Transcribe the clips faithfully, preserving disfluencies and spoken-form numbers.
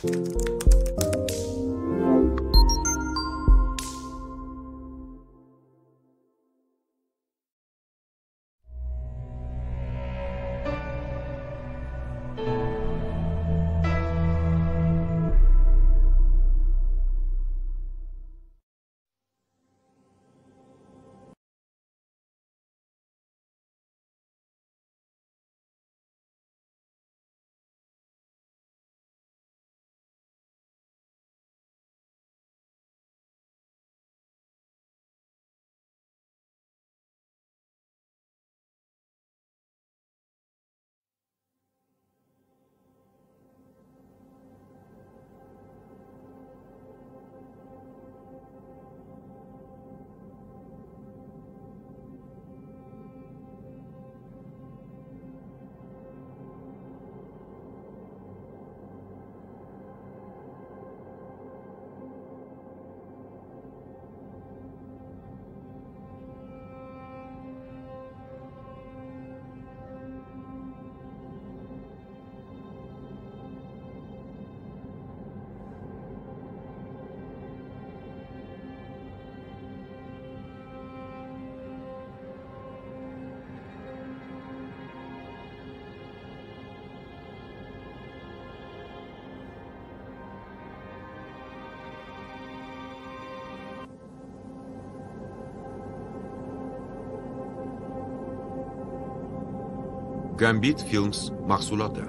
Gambit Films mahsuloti.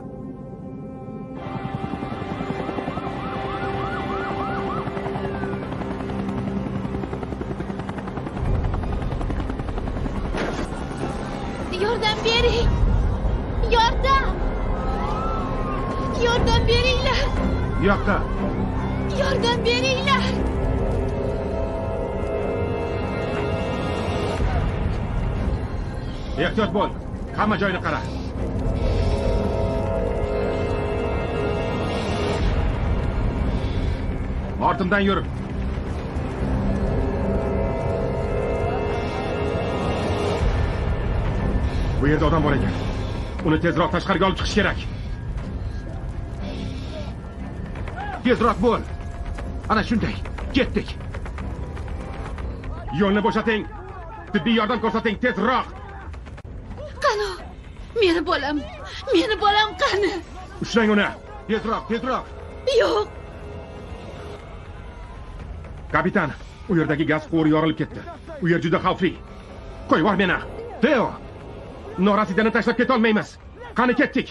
Yordam bering! Yordam! Yordam beringlar! Yoqqa. Yordam beringlar! Ehtiyot bo'l. Hamma joyni qara. Ortimdan yur. Bu yerda odam bor ekan. Uni tezroq tashqariga olib chiqish kerak. Tezroq bo'l. Ana shunday. Ketdik. Yo'lni bo'shating. Tibbiy yordam ko'rsating tezroq. Qani? Meni bolam. Meni bolam qani? Ushlang uni. Tezroq, tezroq. Yo'q. Kapitan, u yerdagi gaz quvuri yorilib ketdi. U yer juda xavfli. Qo'y bor meni. Teo. Norasidani tashlab keta olmaymiz. Qani ketdik.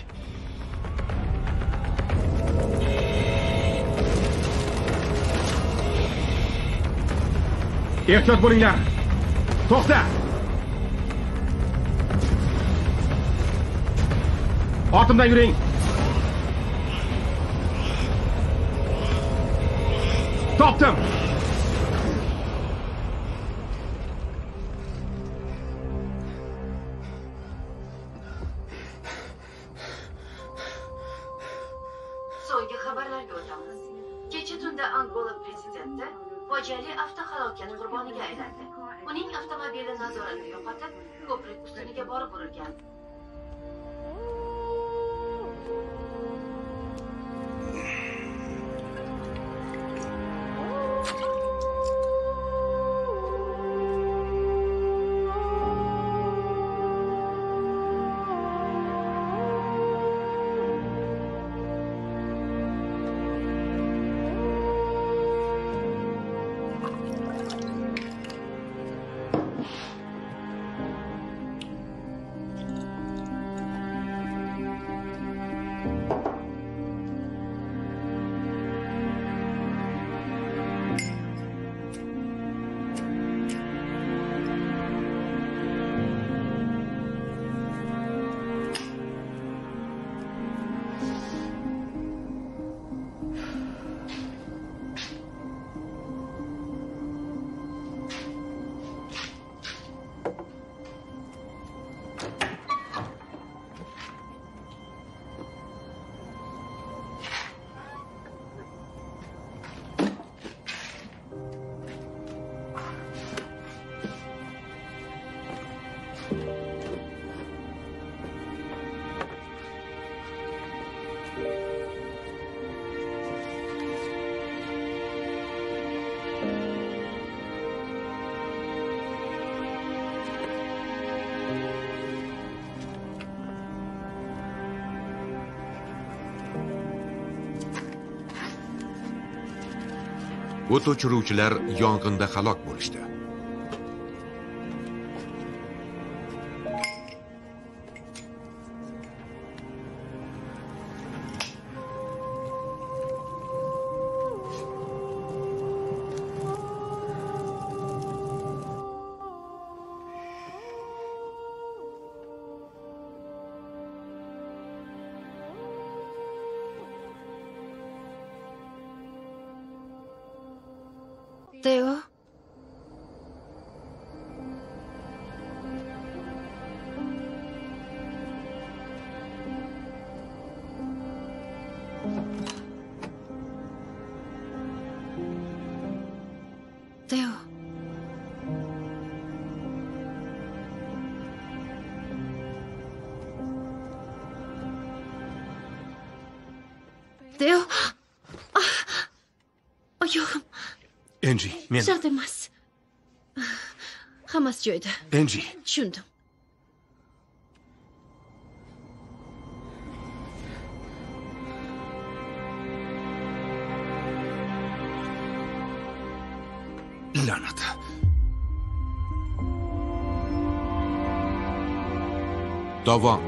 Ehtiyot bo'linglar. To'xta. Ortimdan yuring. Topdim. So'nggi xabarlarga o'tamiz. Kecha tunda Angola prezidenti fojiali avtohalokat qurboniga aylandi. Uning avtomobili nazoratni yo'qotib, ko'prik ustuniga borib urilgan. O't o'chiruvchilar yong'inda halok bo'lishdi. Teo. Teo. Teo. Oyog'im. Angie, men... Shart emas. Hammasi joyida. Angie. Tushundim. La'nat. Davom.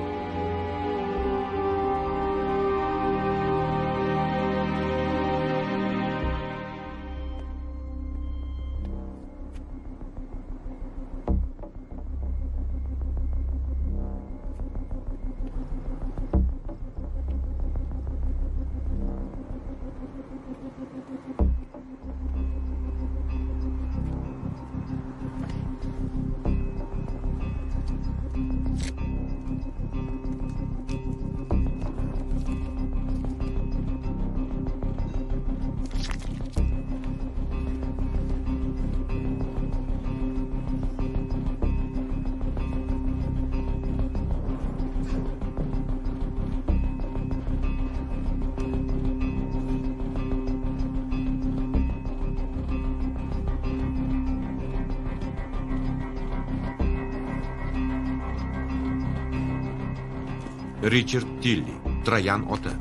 Richard Tilly, Trayan ota.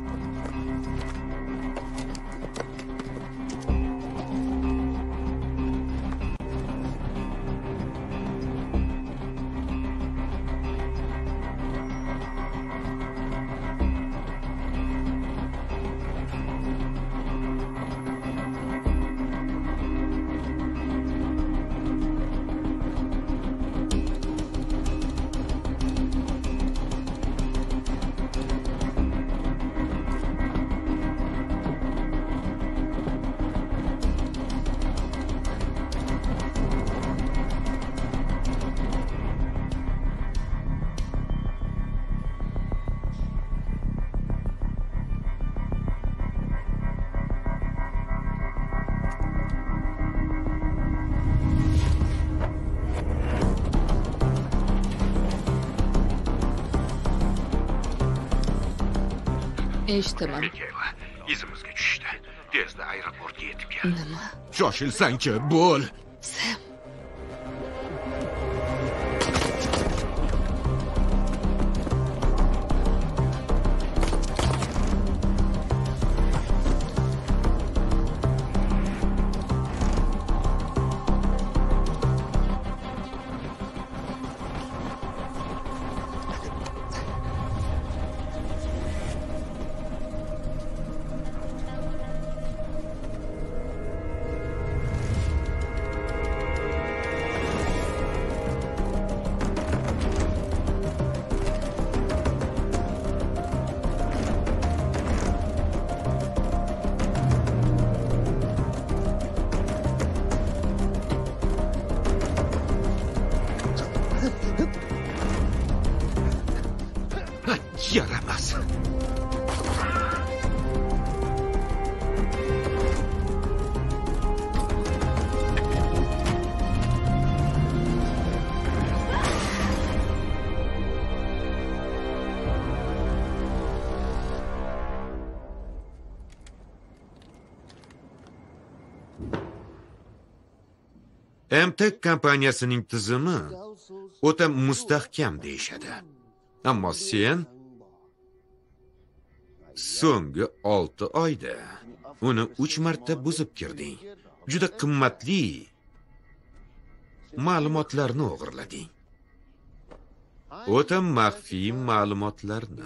Eshitaman. Mikayla, izimizga tushdi. Tezda aeroportga yetib kel. Nima? Shoshilsang-chi, bo'l. Sam. Yaramas. M T E C kompaniyasining tizimi o'ta mustahkam deyishadi. Ammo sen So'nggi olti oyda uni uch marta buzib kirding. Juda qimmatli ma'lumotlarni o'g'irlading. O'ta maxfiy ma'lumotlarni.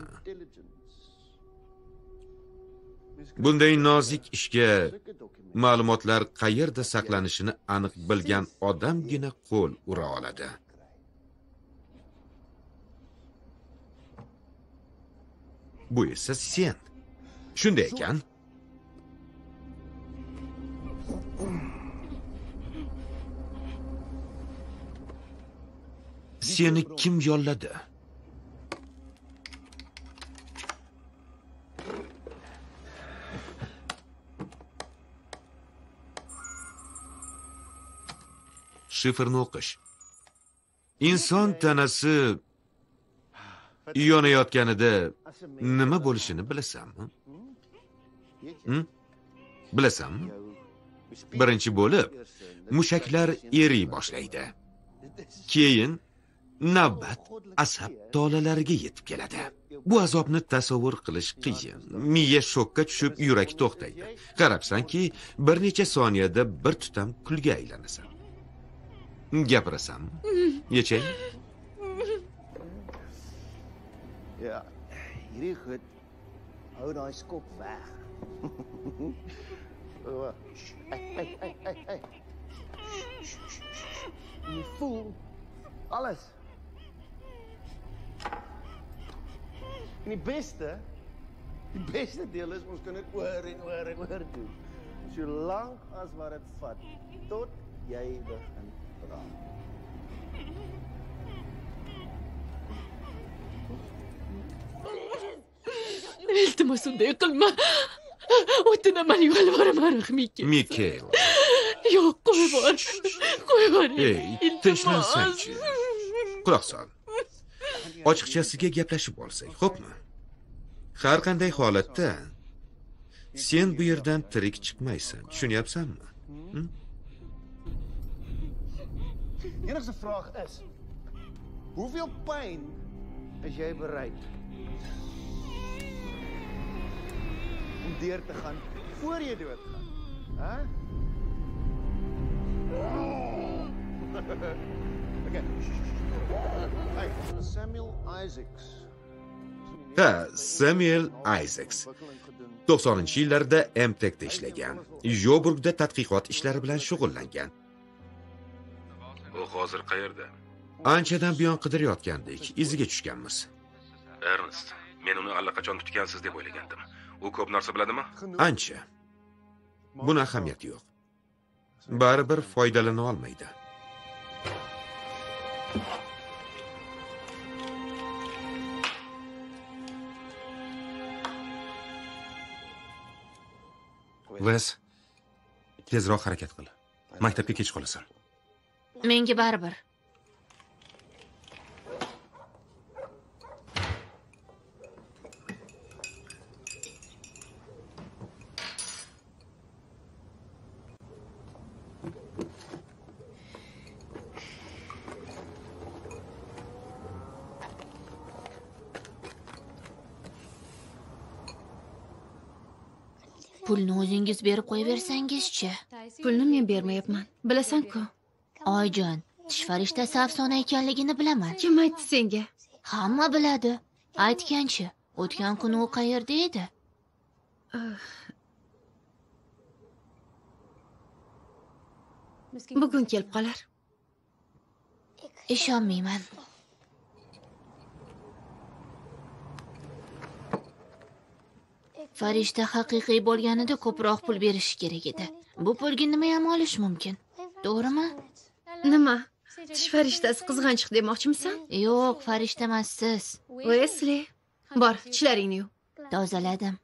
Bunday nozik ishga ma'lumotlar qayerda saqlanishini aniq bilgan odamgina qo'l ura oladi. Bu esa sen. Shunday ekan, seni kim yolladi? Shifrni o'qish. Inson tanasi yonayotganida nima bo'lishini bilasanmi? Hm? Bilasanmi? Birinchi bo'lib, mushaklar eriy boshlaydi. Keyin navbat asab tolalariga yetib keladi. Bu azobni tasavvur qilish qiyin. Miya shokka tushib, yurak to'xtaydi. Qarabsanki, bir necha soniyada bir tutam kulga aylanasan. Gapirasanmi? Yechay? Ja, hierdie goed hou daai skop weg. Hey, hey, hey, hey, hey. Jy voel alles. En die beste, die beste deel is ons kan dit oor en oor en oor doen. Solank as wat dit vat tot jy begin praat. iltimos unday qilma. O'tinaman yolvoraman, Mikael. Mikael. Yo'q, qo'y bor. Qo'y bor. Ey, tinchlansanchi. Quloq sol. Ochiqchasiga gaplashib olsak, xo'pmi? Har qanday holatda sen bu yerdan tirik chiqmaysan. Tushunyapsanmi? Hm? Enigste vraag is: hoeveel pyn is jy bereid om deur te gaan voor jy doodgaan? Hè? Okay. Hey, Samuel Isaacs. Ha, Samuel Isaacs. to'qsoninchi yillarda M T K'da ishlagan. Joburgda tadqiqot ishlari bilan shug'ullangan. U hozir qayerda? Anchadan buyon qidirayotgandik, iziga tushganmiz. Ernest, men uni allaqachon tutgansiz deb o'ylagandim. U ko'p narsa biladimi? Ancha. Buni ahamiyati yo'q. Baribir foydalana olmaydi. Wes, tezroq harakat qil. Maktabga kech qolasan. Menga baribir. Pulni o'zingiz berib qo'yaversangizchi. Pulni men bermayapman. Bilasan-ku. Oyjon, tish farishtasi afsona ekanligini bilaman. Kim aytdi senga? Hamma biladi. Aytganchi, o'tgan kuni u qayerda edi? Bugun kelib qolar. Ishonmayman. Farishta haqiqiy bo'lganida ko'proq pul berishi kerak edi. Bu pulga nima ham olish mumkin? To'g'rimi? Nima? Tish farishtasi qizg'anchiq demoqchimisan? Yo'q, farishta emassiz. Wesley, bor, tishlaringni yuv. Tozaladim.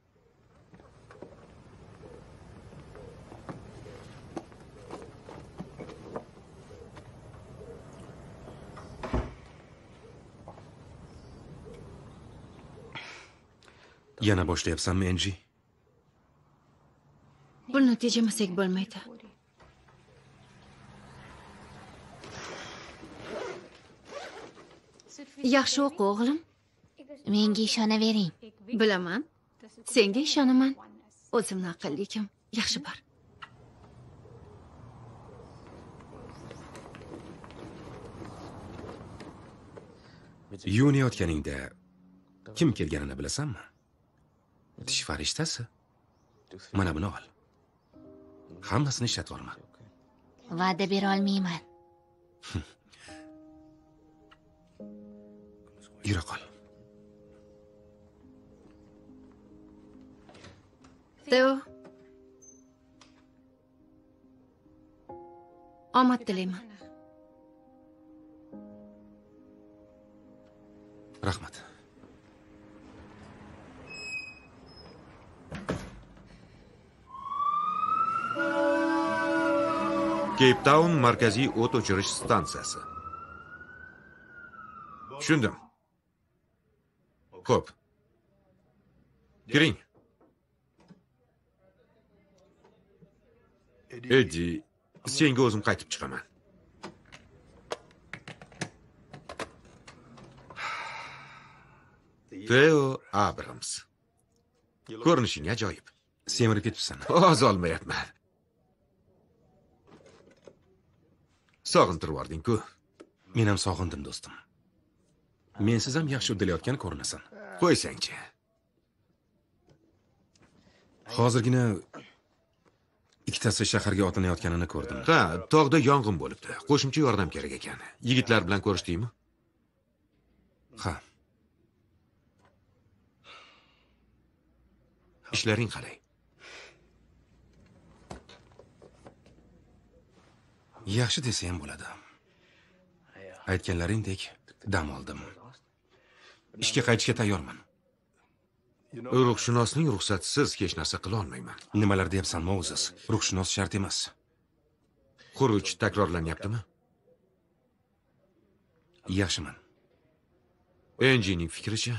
Yana boshlayapsanmi, Angie? Buni tejamasak bo'lmaydi. Yaxshi o'qi, o'g'lim. Menga ishonavering. Bilaman. Senga ishonaman. O'zimni aqlligim yaxshi bor. Yuvinayotganingda kim kelganini bilasanmi? Tish farishtasi. Mana buni ol. Hammasini ishlatib olma. Va'da bera olmayman. Yura qol. Teo. Omad tilayman. Rahmat. Cape Town markaziy o't o'chirish stansiyasi. Tushundim. Xo'p. Kiring. Eddi, senga o'zim qaytib chiqaman. Theo Abrams. Ko'rinishing ajoyib. Semirib ketibsan. Oz olmayapman. Sog'intirib yubording-ku. Men ham sog'indim, do'stim. Mensiz ham yaxshi uddalayotgan ko'rinasan. Qo'ysangchi. Hozirgina ikkitasi shaharga otlanayotganini ko'rdim. Ha, tog'da yong'in bo'libdi. Qo'shimcha yordam kerak ekan. Yigitlar bilan ko'rishdingmi? Ha. Ishlaring qalay? Yaxshi desa ham bo'ladi. Aytganlaringdek dam oldim. Ishga qaytishga tayyorman. Ruhshunosning ruxsatisiz hech narsa qila olmayman. Nimalar deyapsan, Moses? Ruhshunos shart emas. Xuruj takrorlanyaptimi? Yaxshiman. Enjining fikricha?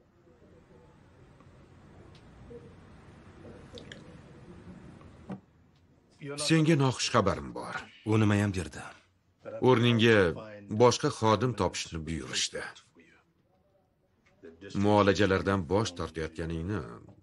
Senga noxush xabarim bor. U nima ham derdi? O'rningga boshqa xodim topishni buyurishdi. Muolajalardan bosh tortayotganingni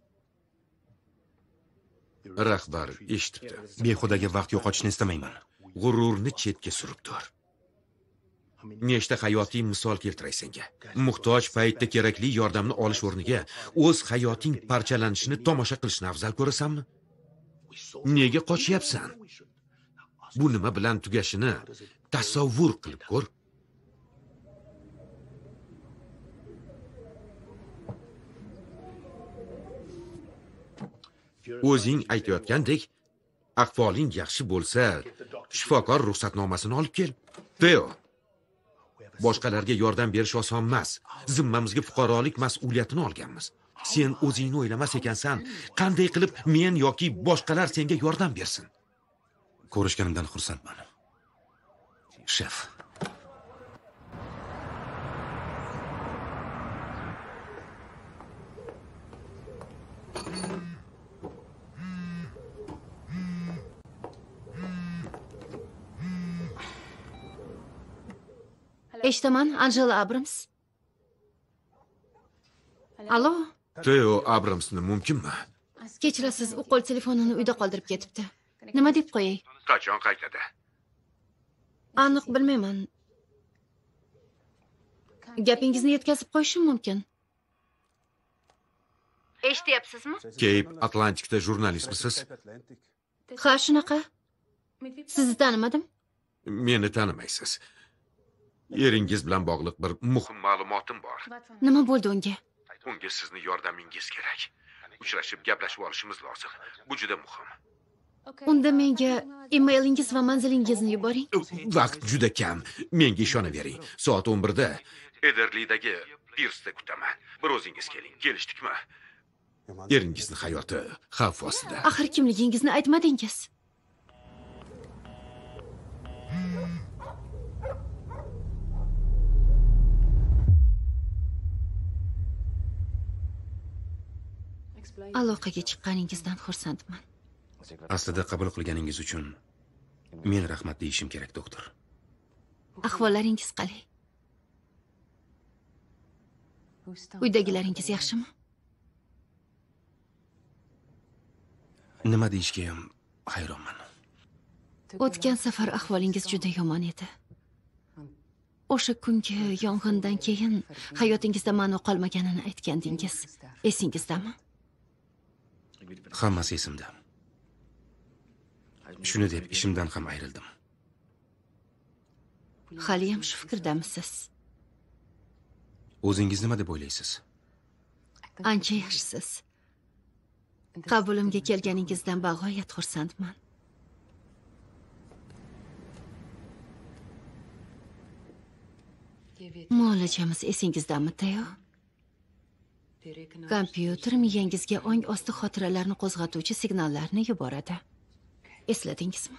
rahbar eshitibdi. Behudaga vaqt yo'qotishni istamayman. G'ururni chetga surib tur. Nechta hayotiy misol keltiray senga. Muhtoj paytda kerakli yordamni olish o'rniga o'z hayoting parchalanishini tomosha qilishni afzal ko'rasanmi? Nega qochyapsan? Bu nima bilan tugashini tasavvur qilib ko'r. O'zing aytayotgandek, ahvoling yaxshi bo'lsa, shifokor ruxsatnomasini olib kel. Theo, boshqalarga yordam berish oson emas. Zimmamizga fuqarolik mas'uliyatini olganmiz. Sen o'zingni o'ylamas ekansan, qanday qilib men yoki boshqalar senga yordam bersin? Ko'rishganimdan xursandman. Shef. Eshitaman, Angela Abrams. Alo. Theo Abramsni mumkinmi? Kechirasiz, u qo'l telefonini uyda qoldirib ketibdi. Nima deb qo'yay? Qachon qaytadi? Aniq bilmayman. Gapingizni yetkazib qo'yishim mumkin. Eshityapsizmi? Cape Atlanticda jurnalistmisiz? Ha, shunaqa. Sizni tanimadim. Meni tanimaysiz. Eringiz bilan bog'liq bir muhim ma'lumotim bor. Nima bo'ldi unga? Unga sizni yordamingiz kerak. Uchrashib gaplashib olishimiz lozim. Bu juda muhim. Unda menga emailingiz va manzilingizni yuboring. Vaqt juda kam. Menga ishonavering. Soat o'n birda Ederlidagi Pirsda kutaman. Bir o'zingiz keling. Kelishdikmi? Eringizni hayoti xavf ostida. Axir kimligingizni aytmadingiz. Aloqaga chiqqaningizdan xursandman. Aslida qabul qilganingiz uchun men rahmat deyishim kerak, doktor. Ahvollaringiz qalay? Uydagilaringiz yaxshimi? Nima deyishga ham hayronman. O'tgan safar ahvolingiz juda yomon edi. O'sha kungi yong'indan keyin hayotingizda ma'no qolmaganini aytgandingiz. Esingizdami? Hammasi esimda. Shuni deb ishimdan ham ayrildim. Hali ham shu fikrdamisiz? O'zingiz nima deb o'ylaysiz? Ancha yaxshisiz. Qabulimga kelganingizdan bag'oyat xursandman. Muolajamiz esingizdami, Teo? Kompyuter miyangizga ong osti xotiralarni qo'zg'atuvchi signallarni yuboradi. Esladingizmi?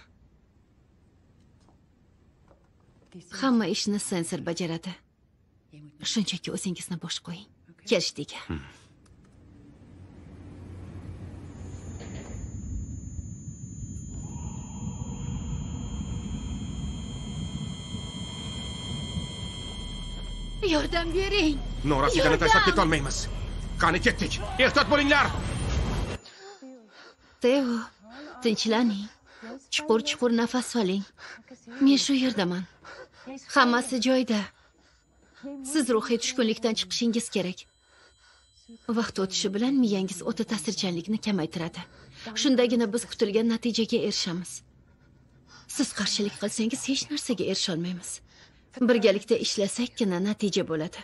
Hamma ishni sensor bajaradi. Shunchaki o'zingizni bo'sh qo'ying. Kelishdik. Hmm. Yordam bering. Norasidani tashlab keta olmaymiz. Qani ketdik. Ehtiyot bo'linglar. Teo, tinchlaning. Chuqur-chuqur nafas oling. Men shu yerdaman. Hammasi joyida. Siz ruhiy tushkunlikdan chiqishingiz kerak. Vaqt o'tishi bilan miyangiz o'ta ta'sirchanlikni kamaytiradi. Shundagina biz kutilgan natijaga erishamiz. Siz qarshilik qilsangiz hech narsaga erisha olmaymiz. Birgalikda ishlasakkina natija bo'ladi.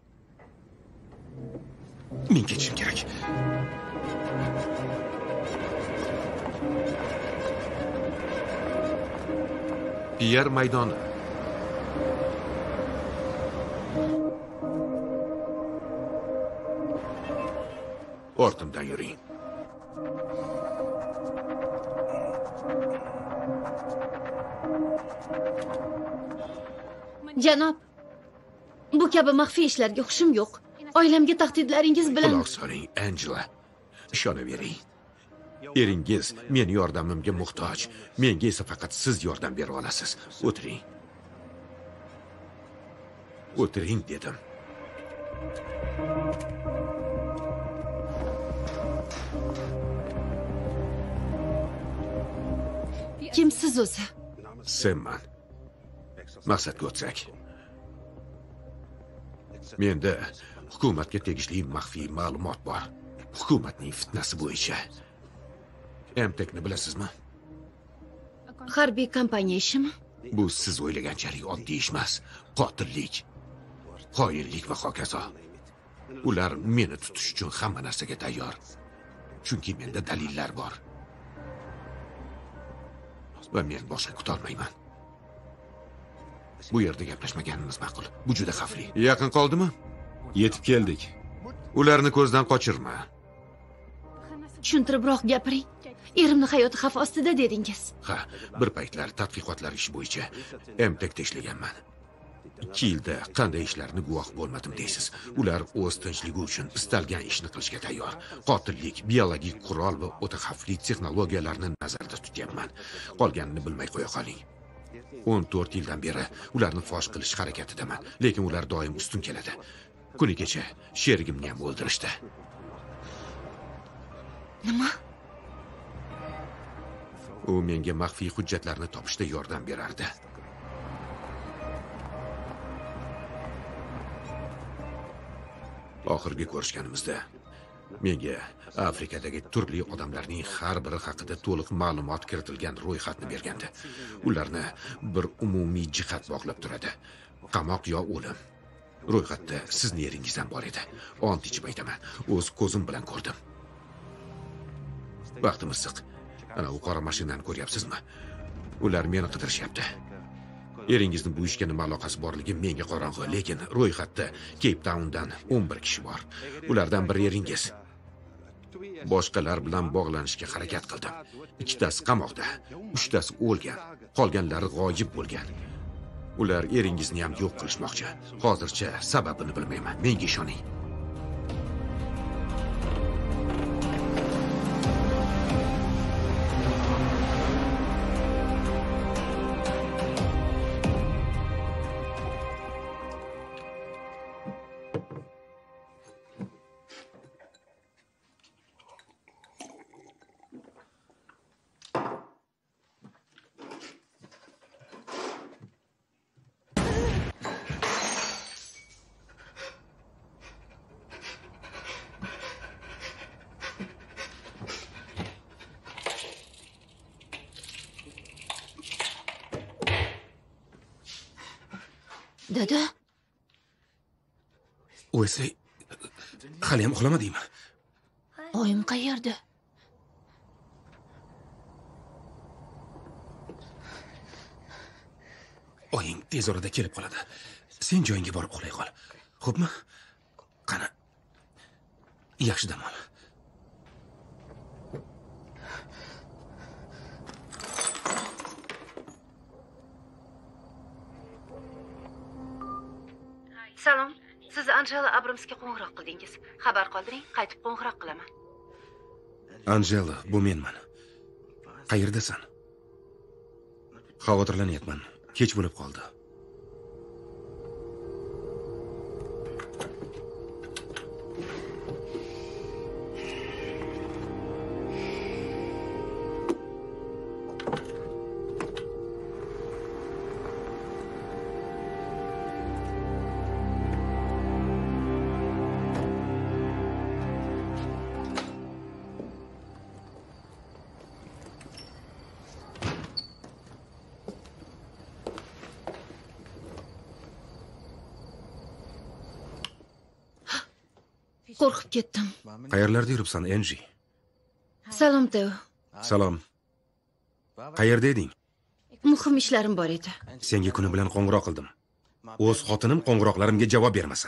Men ketishim kerak. Piyer maydoni. Ortimdan yuring. Janob, bu kabi maxfiy ishlarga xushim yo'q. Oilamga tahdidlaringiz bilan... Quloq soling, Angela. Ishonavering. Eringiz meni yordamimga muhtoj. Menga esa faqat siz yordam bera olasiz. O'tiring. O'tiring dedim. Kimsiz o'zi? Senman. Maqsadga o'tsak. Menda hukumatga tegishli maxfiy ma'lumot bor. Hukumatning fitnasi bo'yicha. Emtekni bilasizmi? Harbiy kompaniya ishimi? Bu siz o'ylaganchalik oddiy ish emas. Qotillik, qoyillik va hokazo. Ular meni tutish uchun hamma narsaga tayyor. Chunki menda dalillar bor. Va men boshqa kuta olmayman. Bu yerda gaplashmaganimiz ma'qul. Bu juda xavfli. Yaqin qoldimi? Yetib keldik. Ularni ko'zdan qochirma. Tushuntiribroq gapiring. Erimni hayoti xavf ostida dedingiz. Ha, bir paytlar tadqiqotlar ishi bo'yicha Emtekda ishlaganman. ikki yilda qanday ishlarni guvoh bo'lmadim deysiz. Ular o'z tinchligi uchun istalgan ishni qilishga tayyor. Qotillik, biologik qurol va o'ta xavfli texnologiyalarni nazarda tutyapman. Qolganini bilmay qo'ya qoling. o'n to'rt yildan beri ularni fosh qilish harakatidaman, lekin ular doim ustun keladi. Kuni kecha sherigimni ham o'ldirishdi. Nima? U menga maxfiy hujjatlarni topishda yordam berardi. Oxirgi ko'rishganimizda menga Afrikadagi turli odamlarning har biri haqida to'liq ma'lumot kiritilgan ro'yxatni bergandi. Ularni bir umumiy jihat bog'lab turadi. Qamoq yo o'lim. Ro'yxatda sizning yeringiz ham bor edi. Ont ichib aytaman, o'z ko'zim bilan ko'rdim. Vaqtimiz siq. Ana u qora mashinani ko'ryapsizmi? Ular meni qidirishyapti. Eringizni bu ishga nima aloqasi borligi menga qorong'u, lekin ro'yxatda Cape Towndan o'n bir kishi bor. Ulardan biri eringiz. Boshqalar bilan bog'lanishga harakat qildim. Ikkitasi qamoqda, uchtasi o'lgan, qolganlari g'oyib bo'lgan. Ular eringizni ham yo'q qilishmoqchi. Hozircha sababini bilmayman. Menga ishoning. Dada, Wesley hali ham uxlamadingmi? oyim qayerda? Oying tez orada kelib qoladi. Sen joyingga borib uxlay qol. Xo'pmi? Qani. Yaxshi dam ol. Salom. Siz Angela Abramsga qo'ng'iroq qildingiz. Xabar qoldiring, qaytib qo'ng'iroq qilaman. Angela, bu menman. Qayerdasan? Xavotirlanyapman. Kech bo'lib qoldi. Qo'rqib ketdim. Qayerlarda yuribsan, Angie? Salom, Teo. Salom. Qayerda eding? Muhim ishlarim bor edi. Senga kuni bilan qo'ng'iroq qildim. O'z xotinim qo'ng'iroqlarimga javob bermasa.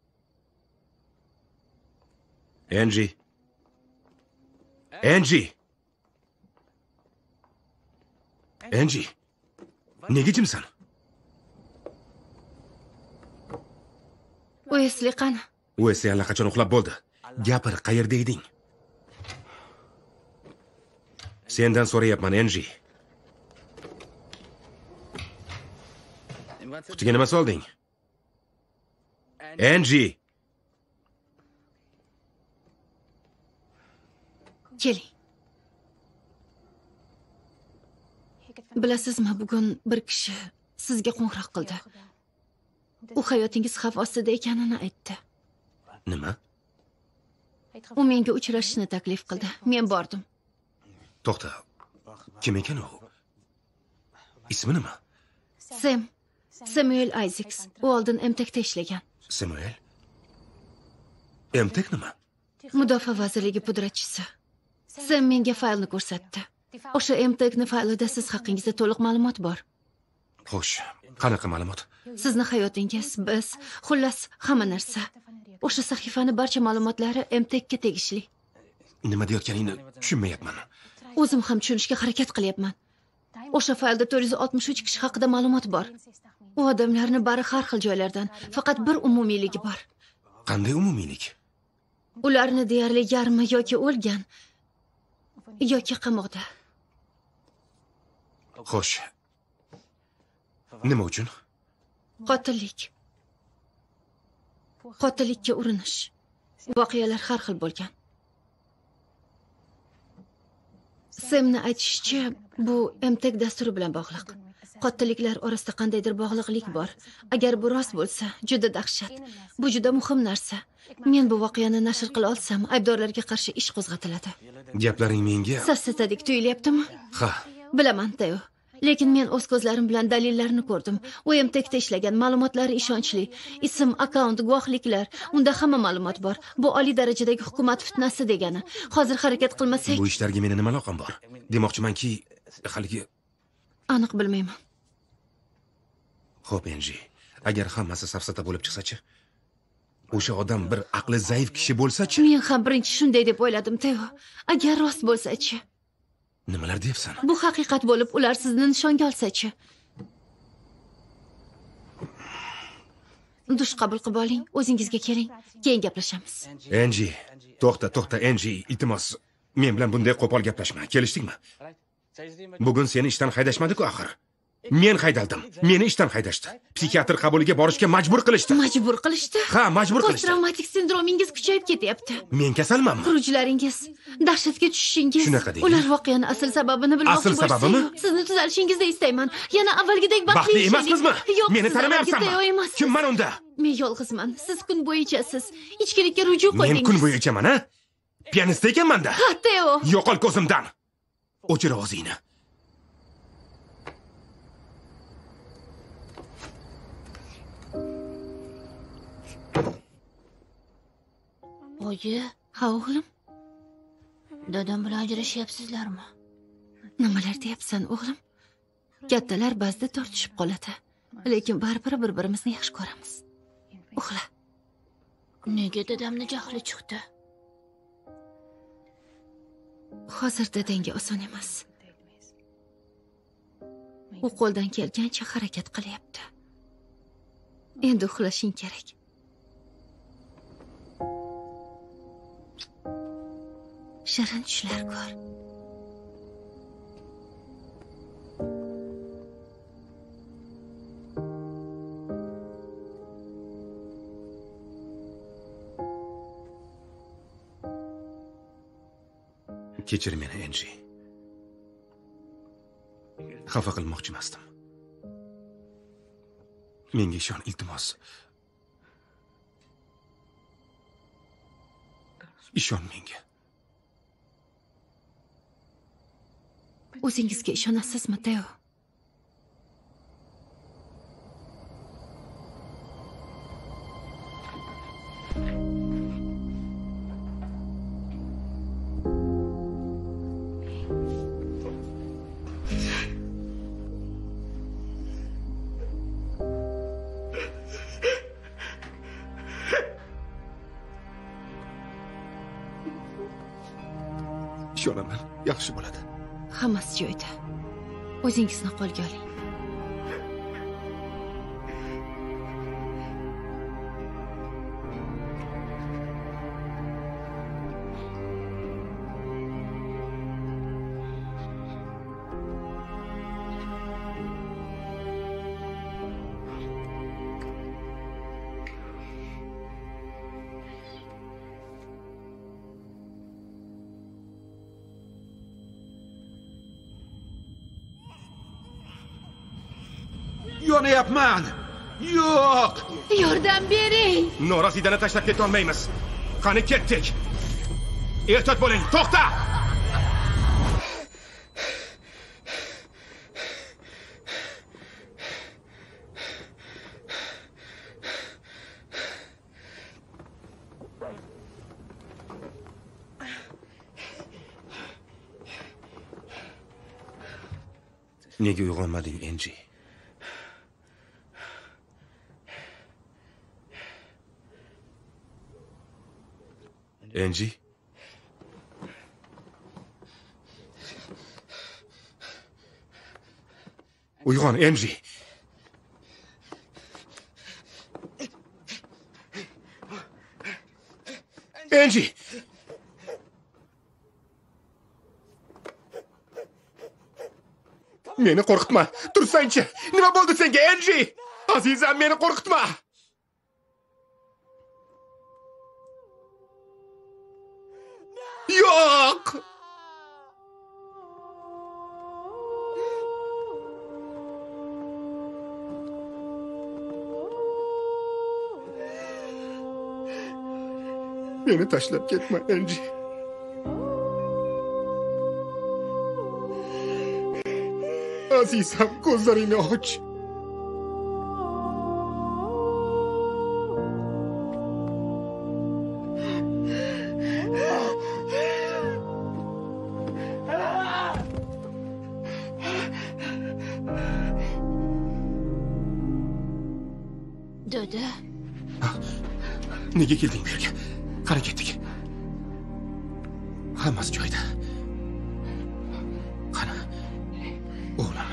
Angie. Angie. Angie. Nega jimsan? Wesley qani? Wesley allaqachon uxlab bo'ldi. Gapir, qayerda eding? Sendan so'rayapman, Angie. Qutiga nima solding? Angie. Keling. Bilasizmi, bugun bir kishi sizga qo'ng'iroq qildi. U hayotingiz xavf ostida ekanini aytdi. Nima? U menga uchrashishni taklif qildi. Men bordim. To'xta. Kim ekan u? Ismi nima? Sam. Samuel Isaacs. U oldin M T K'da ishlagan. Samuel? M T K nima? Mudofaa vazirligi pudratchisi. Sam menga faylni ko'rsatdi. O'sha M T K'ni faylida siz haqingizda to'liq ma'lumot bor. Xo'sh, qanaqa ma'lumot? Sizni hayotingiz, biz, xullas, hamma narsa. O'sha sahifani barcha ma'lumotlari M T K'ga tegishli. Nima deyotganingni tushunmayapman. O'zim ham tushunishga harakat qilyapman. O'sha faylda to'rt yuz oltmish uch kishi haqida ma'lumot bor. U odamlarni bari har xil joylardan, faqat bir umumiyligi bor. Qanday umumiylik? Ularni deyarli yarmi yoki o'lgan, yoki qamoqda. Xo'sh. Nima uchun? Qotillik. Qotillikka urinish. Voqealar har xil bo'lgan. Semni aytishicha, bu M T K dasturi bilan bog'liq. Qotilliklar orasida qandaydir bog'liqlik bor. Agar bu rost bo'lsa, juda dahshat. Bu juda muhim narsa. Men bu voqeani nashr qila olsam, aybdorlarga qarshi ish qo'zg'atiladi. Gaplaring menga Sassasadek tuyulyaptimi? Ha. Bilaman, Teo. Lekin men o'z ko'zlarim bilan dalillarni ko'rdim. U M T K'da ishlagan, ma'lumotlari ishonchli. Ism, akkaunt, guvohliklar, unda hamma ma'lumot bor. Bu oliy darajadagi hukumat fitnasi degani. Hozir harakat qilmasak, bu ishlarga meni nima aloqam bor? Demoqchimanki, haligi aniq bilmayman. Xo'p, Angie, agar hammasi safsata bo'lib chiqsa-chi? O'sha odam bir aqli zaif kishi bo'lsa-chi? Men ham birinchi shunday deb o'yladim, Teo. Agar rost bo'lsa-chi? Nimalar deyapsan? Bu haqiqat bo'lib, ular sizni nishonga olsa-chi? Dush qabul qilib oling, o'zingizga keling, keyin gaplashamiz. Angie, to'xta, to'xta, Angie, iltimos. Men bilan bunday qo'pol gaplashma. Kelishdikmi? Bugun seni ishdan haydashmadi-ku axir. Men haydaldim. Meni ishdan haydashdi. Psixiatr qabuliga borishga majbur qilishdi. Majbur qilishdi? Ha, majbur qilishdi. Post-travmatik sindromingiz kuchayib ketyapti. Men kasalmanmi? Xurujlaringiz, dahshatga tushishingiz. Shunaqa deydi. Ular voqeani asl sababini bilmoqchi Asl sababimi? Sizni tuzalishingizni istayman. Yana avvalgidek baxtli Baxtli emasmizmi? Yo'q, Meni tanimayapsanmi? emas. Kimman unda? Men yolg'izman. Siz kun bo'yichasiz. Ichkilikka ruju qo'ydingiz. Men kun bo'yichaman, ha? Pianist ekanman-da. Ha, Teo. Yo'qol ko'zimdan. O'chir ovozingni. Oyi, Ha, o'g'lim. dadam bilan ajrashyapsizlarmi? Nimalar deyapsan, o'g'lim? Kattalar ba'zida tortishib qoladi, lekin baribir bir-birimizni yaxshi ko'ramiz. Uxla. Nega dadamni jahli chiqdi? Hozir dadangga oson emas. U qo'ldan kelgancha harakat qilyapti. Endi uxlashing kerak. Shirin tushlar ko'r. Kechir meni, Angie. Xafa qilmoqchi emasdim. Menga ishon, iltimos. Ishon menga. O'zingizga ishonasizmi, Teo? Ishonaman, yaxshi bo'ladi. Hammasi joyida. O'zingizni qo'lga oling. Yonayapman. Yo'q. Yordam bering. Norasidani tashlab keta olmaymiz. Qani ketdik. Ehtiyot bo'ling. To'xta! Nega uyg'onmading, Angie? Angie? Uyg'on, Angie. Angie! Meni qo'rqitma. Tursangchi. Nima bo'ldi senga, Angie? Azizam, meni qo'rqitma. Yo'q! Meni tashlab ketma, Angie. Azizam, ko'zlaringni och. Dada. Nega kelding bu yerga? Qani ketdik. Hammasi joyida. Qani. O'g'lim.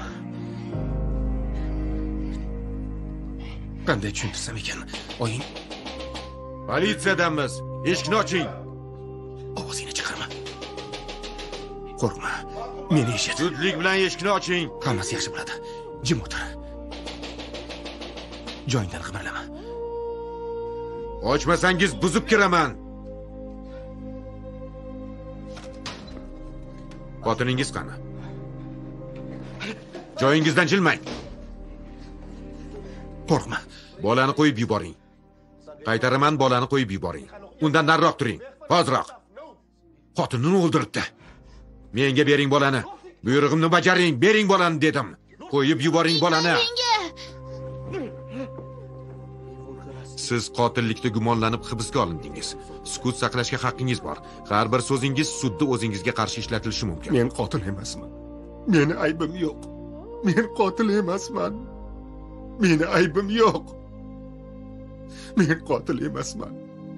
Qanday tushuntirsam ekan? Oying Politsiyadanmiz. Eshikni oching. ovozingni chiqarma. Qo'rqma. Meni eshit. Zudlik bilan eshikni oching. Hammasi yaxshi bo'ladi. Jim o'tir. Joyingdan qimirlama. Ochmasangiz buzib kiraman. Xotiningiz qani? Joyingizdan jilmang. Qo'rqma. Bolani qo'yib yuboring. Qaytaraman, bolani qo'yib yuboring. Undan nariroq turing. Hoziroq. Xotinini o'ldiribdi. Menga bering bolani. Buyrug'imni bajaring, bering bolani dedim. Qo'yib yuboring bolani. Siz qotillikda gumonlanib hibsga olindingiz. Sukut saqlashga haqqingiz bor. Har bir so'zingiz sudda o'zingizga qarshi ishlatilishi mumkin. Men qotil emasman. Meni aybim yo'q. Men qotil emasman. Meni aybim yo'q. Men qotil emasman.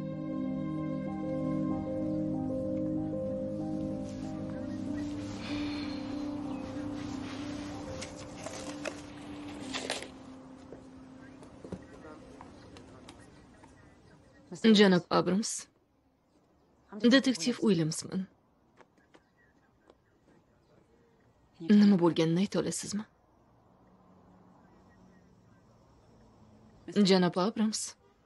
Janob Abrams. Detektiv Uilyamsman. Nima bo'lganini ayta olasizmi? Janob Abrams.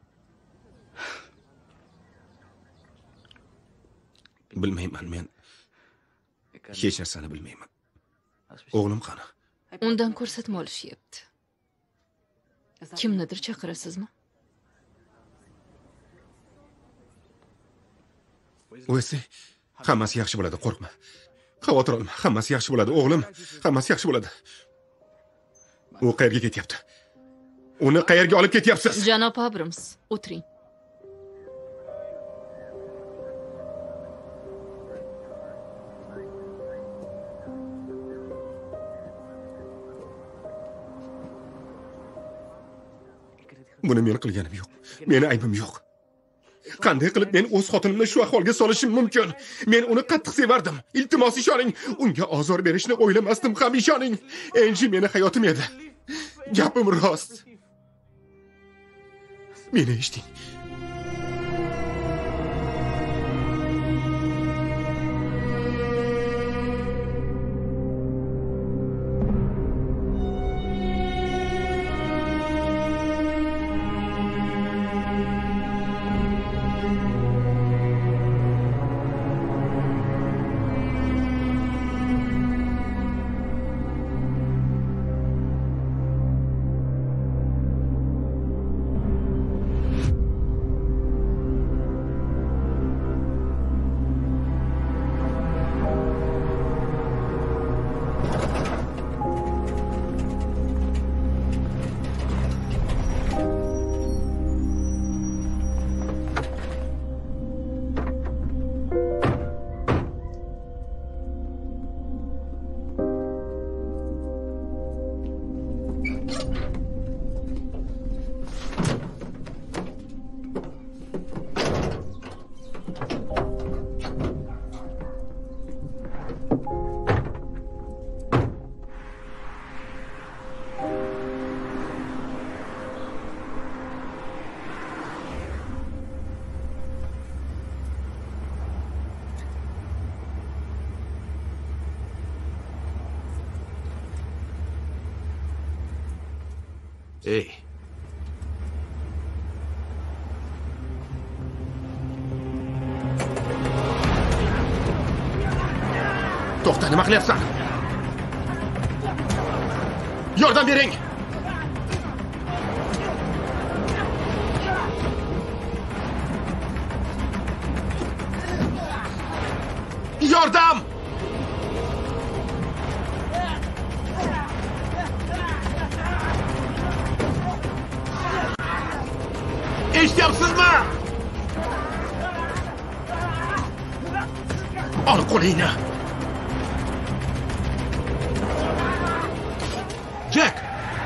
Bilmayman men. Hech narsani bilmayman. O'g'lim qani? Undan ko'rsatma olishyapti. Kimnidir chaqirasizmi? O'zi, hammasi yaxshi bo'ladi, qo'rqma. Xavotir olma, hammasi yaxshi bo'ladi, o'g'lim. Hammasi yaxshi bo'ladi. U qayerga ketyapti? Uni qayerga olib ketyapsiz? Janob Abrams, o'tiring. Buni men qilganim yo'q. Meni aybim yo'q. Qanday qilib men o'z xotinimni shu ahvolga solishim mumkin? Men uni qattiq sevardim. Iltimos ishoning. Unga ozor berishni o'ylamasdim ham, ishoning. Enji meni hayotim edi. Gapim rost. Meni eshiting. Ey. To'xta, nima qilyapsan? Yordam bering. Yordam! Eshityapsizmi? Ol qo'lingni. Jack!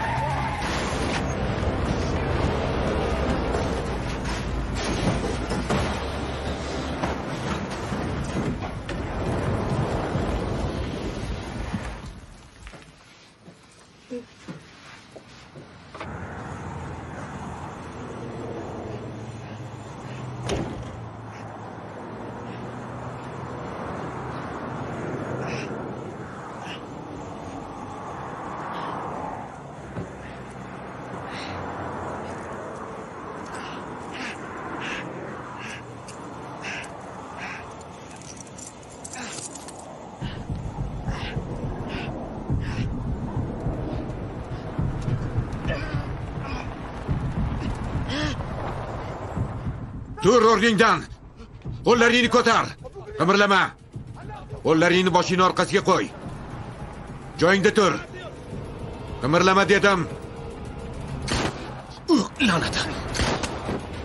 Tur o'rningdan. Qo'llaringni ko'tar. Qimirlama. Qo'llaringni boshing orqasiga qo'y. Joyingda tur. Qimirlama dedim. Uh, la'nat.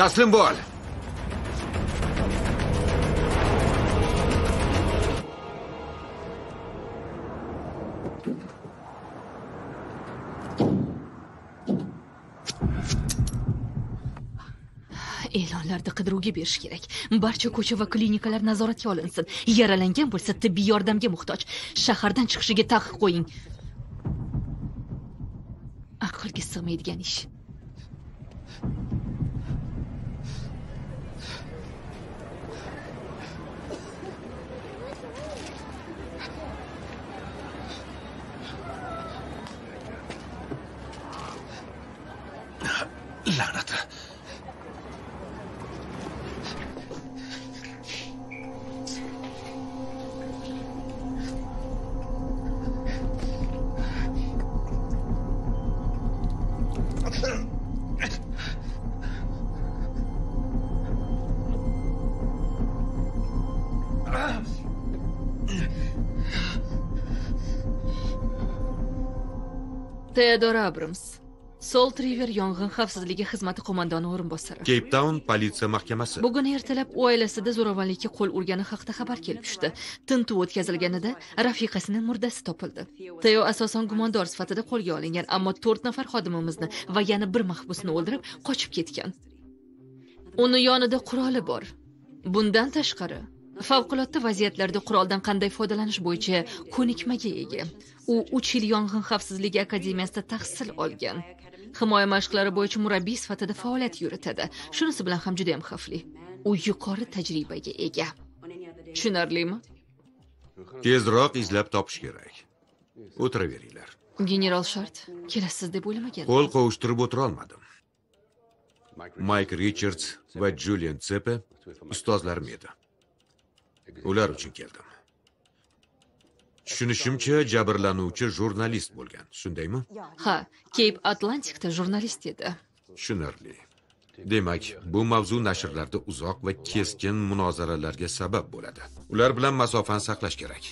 Taslim bo'l. E'lonlarda qidiruvga berish kerak. Barcha ko'cha va klinikalar nazoratga olinsin. Yaralangan bo'lsa tibbiy yordamga muhtoj. Shahardan chiqishiga taqiq qo'ying. Aqlga sig'maydigan ish. La'nat. Theodore Abrams, Salt River yong'in xavfsizligi xizmati qo'mondoni o'rinbosari. Cape Town politsiya mahkamasi. Bugun ertalab u oilasida zo'ravonlikka qo'l urgani haqida xabar kelib tushdi. Tintuv o'tkazilganida rafiqasining murdasi topildi. Theo asosan gumondor sifatida qo'lga olingan, ammo to'rt nafar xodimimizni va yana bir mahbusni o'ldirib, qochib ketgan. Uni yonida quroli bor. Bundan tashqari, favqulodda vaziyatlarda quroldan qanday foydalanish bo'yicha ko'nikmaga ega. U uch yil yong'in xavfsizligi akademiyasida tahsil olgan. Himoya mashqlari bo'yicha murabbiy sifatida faoliyat yuritadi. Shunisi bilan ham juda ham xavfli. U yuqori tajribaga ega. Tushunarlimi? Tezroq izlab topish kerak. O'tiraveringlar. General Shart, kelasiz deb o'ylamagan. Qo'l qovushtirib o'tira olmadim. Mike Richards va Julian Tsepe ustozlarim edi. Ular uchun keldim. Tushunishimcha, jabrlanuvchi jurnalist bo'lgan, shundaymi? Ha, Cape Atlanticda jurnalist edi. Tushunarli. Demak, bu mavzu nashrlarda uzoq va keskin munozaralarga sabab bo'ladi. Ular bilan masofani saqlash kerak.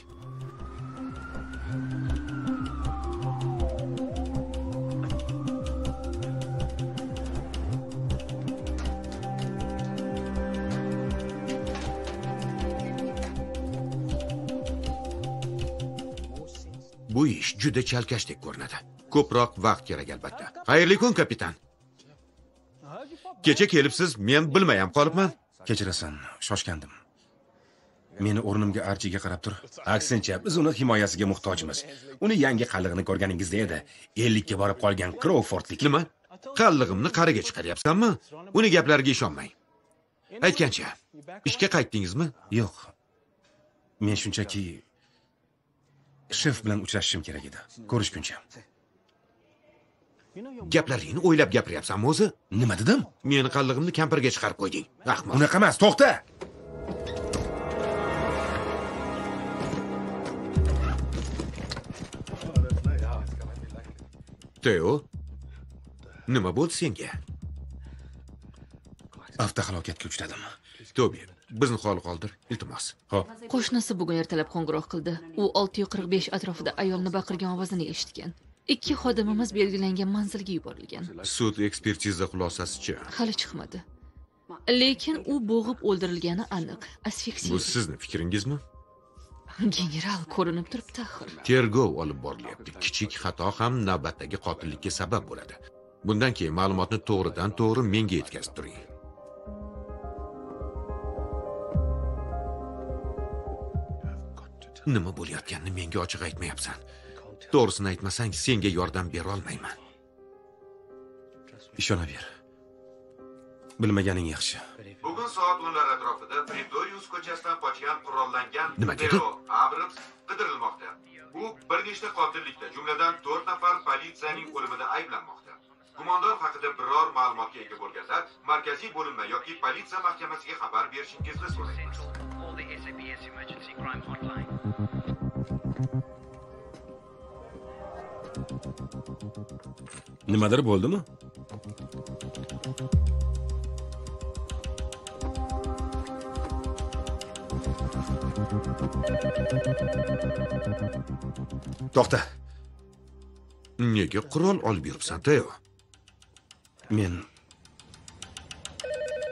Bu ish juda chalkashdek ko'rinadi. Ko'proq vaqt kerak albatta. Xayrli kun, kapitan. Kecha kelibsiz, men bilmayam qolibman. Kechirasan, shoshgandim. Meni o'rnimga Archiga qarab tur. Aksincha, biz uni himoyasiga muhtojmiz. Uni yangi qallig'ini ko'rganingizda edi. ellik ga borib qolgan Crawfordlik. Nima? Qallig'imni qariga chiqaryapsanmi? Uni gaplariga ishonmang. Aytgancha, ishga qaytdingizmi? Yo'q. Men shunchaki shef bilan uchrashishim kerak edi. Ko'rishguncha. Gaplaringni o'ylab gapiryapsanmi o'zi? Nima dedim? Meni qallig'imni kampirga chiqarib qo'yding. Rahmat. Unaqa emas, to'xta. Theo, nima bo'ldi senga? Avtohalokatga uchradim. Tobi, bizni holi qoldir, iltimos. Xo'p. Qo'shnisi bugun ertalab qo'ng'iroq qildi. U olti yuz qirq besh atrofida ayolni baqirgan ovozini eshitgan. Ikki xodimimiz belgilangan manzilga yuborilgan. Sud ekspertiza xulosasicha. Hali chiqmadi. Lekin u bo'g'ib o'ldirilgani aniq. Asfiksiya. Bu sizni fikringizmi? General, ko'rinib turibdi axir. Tergov olib borilyapti. Kichik xato ham navbatdagi qotillikka sabab bo'ladi. Bundan keyin ma'lumotni to'g'ridan to'g'ri menga yetkazib turing. Nima bo'layotganini menga ochiq aytmayapsan. To'g'risini aytmasang, senga yordam bera olmayman. Ishonaver. Bilmaganing yaxshi. Bugun soat o'nlar atrofida Pretorius ko'chasidan qochgan qurollangan Nima dedi? Abrams qidirilmoqda. U bir nechta qotillikda, jumladan to'rt nafar politsiyaning o'limida ayblanmoqda. Gumondor haqida biror ma'lumotga ega bo'lganlar markaziy bo'linma yoki politsiya mahkamasiga xabar berishingizni so'raymiz. Nimadir bo'ldimi? To'xta. Nega qurol olib yuribsan, Theo? Men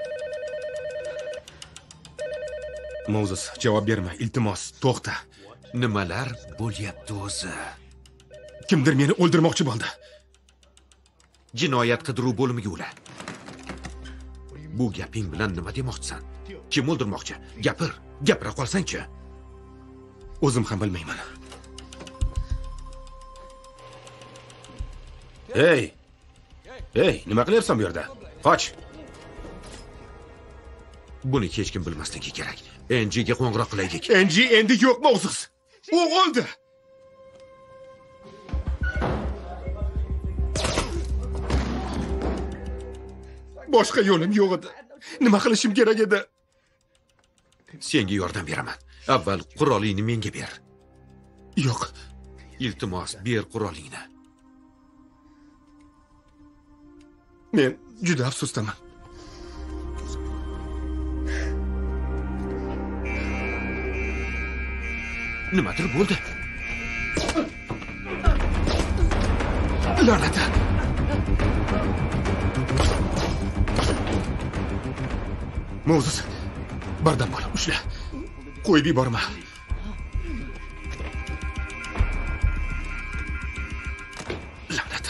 Mozes, javob berma, iltimos, to'xta. Nimalar bo'lyapti o'zi? Kimdir meni o'ldirmoqchi bo'ldi. Jinoyat qidiruv bo'limiga ular. Bu gaping bilan nima demoqchisan? Kim o'ldirmoqchi? Gapir, gapira qolsang-chi. O'zim ham bilmayman. Ey! Ey, nima qilyapsan bu yerda? Qoch. Buni hech kim bilmasligi kerak. Enjiga qo'ng'iroq qilaylik. Enji endi yo'q, Mozes. U o'ldi. Boshqa yo'lim yo'q edi. Nima qilishim kerak edi? Senga yordam beraman. Avval qurolingni menga ber. Yo'q. Iltimos, ber qurolingni. Men juda afsusdaman. Nimadir bo'ldi? La'nat. Mozes, bardam bo'l, ushla. Qo'yib yuborma. La'nat.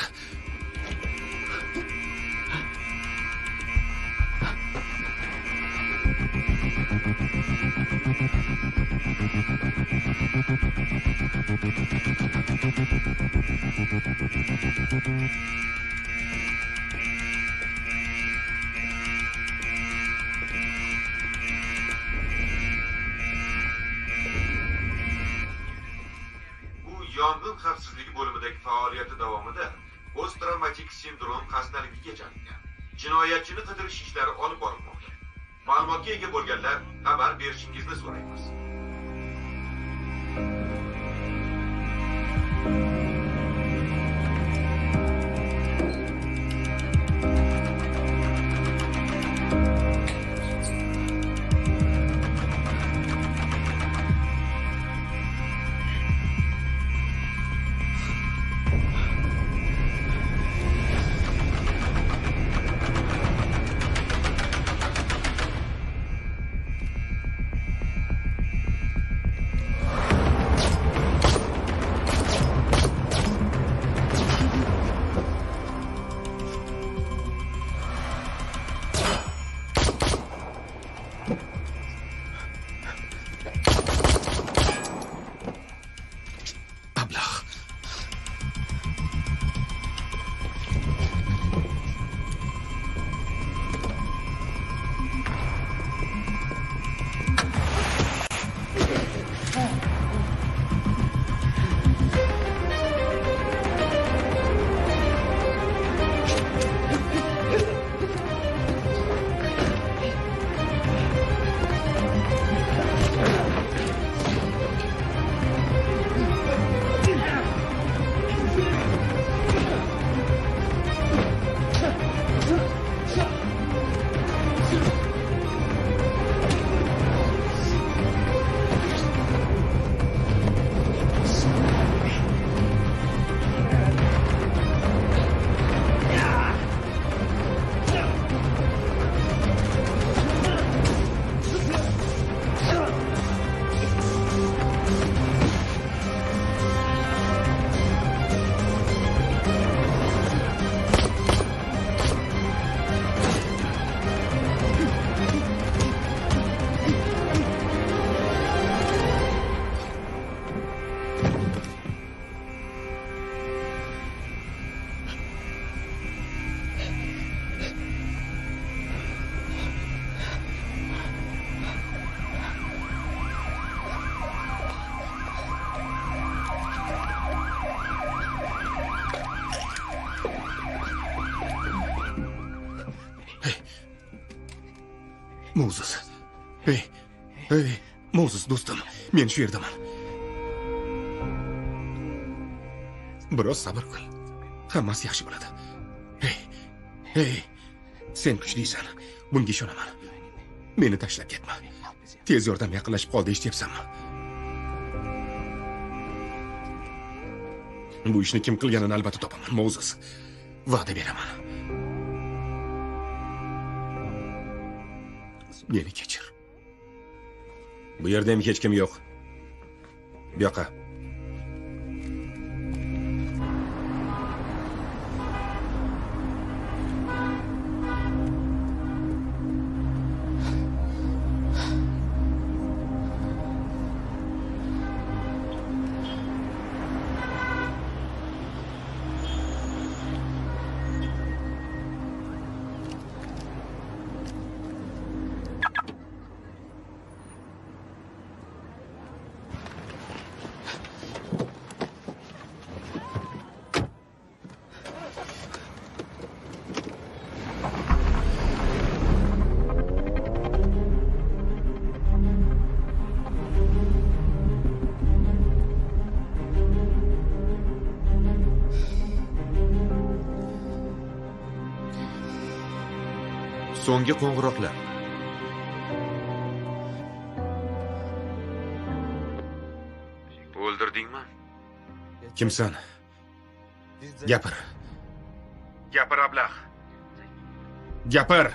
Yong'in xavfsizligi bo'limidagi faoliyati davomida post-travmatik sindrom xastaligiga chalingan. Jinoyatchini qidirish ishlari olib borilmoqda. Ma'lumotga ega bo'lganlar xabar berishingizni so'raymiz. Mozes. Hey, hey, Mozes do'stim, men shu yerdaman. Biroz sabr qil. Hammasi yaxshi bo'ladi. Hey, hey, sen kuchlisan. Bunga ishonaman. Meni tashlab ketma. Tez yordam yaqinlashib qoldi, eshityapsanmi? Bu ishni kim qilganini albatta topaman, Mozes. Va'da beraman. Meni kechir. Bu yerda ham hech kim yo'q. Bu yoqqa. So'nggi qo'ng'iroqlar. O'ldirdingmi? Kimsan? Gapir. Gapir, ablah. Gapir.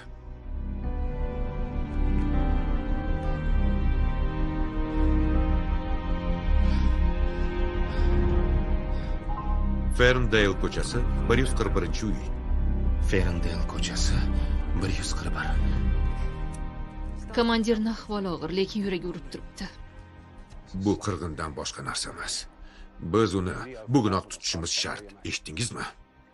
Ferndale ko'chasi bir yuz qirq birinchi uy. Ferndale ko'chasi bir yuz qirq bir. Komandirni ahvoli og'ir, lekin yuragi urib turibdi. Bu qirg'indan boshqa narsa emas. Biz uni bugunoq tutishimiz shart. Eshitdingizmi?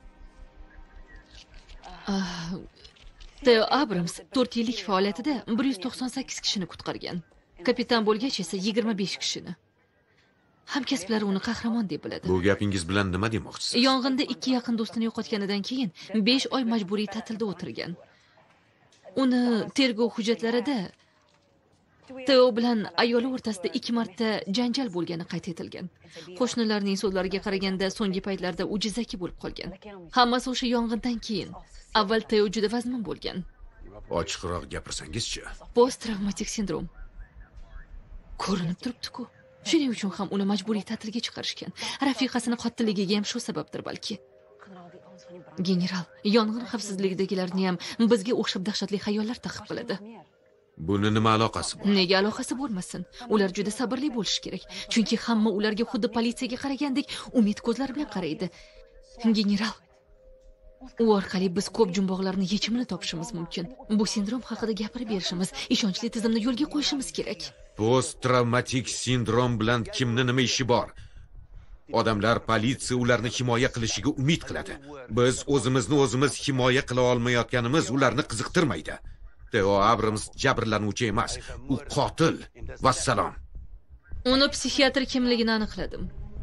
Theo Abrams to'rt yillik faoliyatida bir yuz to'qson sakkiz kishini qutqargan. Kapitan bo'lgach esa yigirma besh kishini. Hamkasblari uni qahramon deb biladi. Bu gapingiz bilan nima demoqchisiz? Yong'inda ikki yaqin do'stini yo'qotganidan keyin besh oy majburiy ta'tilda o'tirgan. Uni tergov hujjatlarida Theo bilan ayoli o'rtasida ikki marta janjal bo'lgani qayd etilgan. Qo'shnilarning so'zlariga qaraganda so'nggi paytlarda u jizzaki bo'lib qolgan. Hammasi o'sha yong'indan keyin. Avval Theo juda vazmin bo'lgan. Ochiqroq gapirsangiz-chi? Post-travmatik sindrom. Ko'rinib turibdi-ku. Shuning uchun ham uni majburiy ta'tilga chiqarishgan. Rafiqasini qotilligiga ham shu sababdir balki. General, yong'in xavfsizligidagilarni ham bizga o'xshab dahshatli xayollar taqib qiladi. Buni nima aloqasi bor? Nega aloqasi bo'lmasin? Ular juda sabrli bo'lishi kerak. Chunki hamma ularga xuddi politsiyaga qaragandek umid ko'zlari bilan qaraydi. General, u orqali biz ko'p jumboqlarni yechimini topishimiz mumkin. Bu sindrom haqida gapirib berishimiz, ishonchli tizimni yo'lga qo'yishimiz kerak. Post-travmatik sindrom bilan kimni nima ishi bor? Odamlar politsiya ularni himoya qilishiga umid qiladi. Biz o'zimizni o'zimiz himoya qila olmayotganimiz ularni qiziqtirmaydi. Theo Abrams jabrlanuvchi emas, u qotil. Vassalom. Uni psixiatr kimligini aniqladim.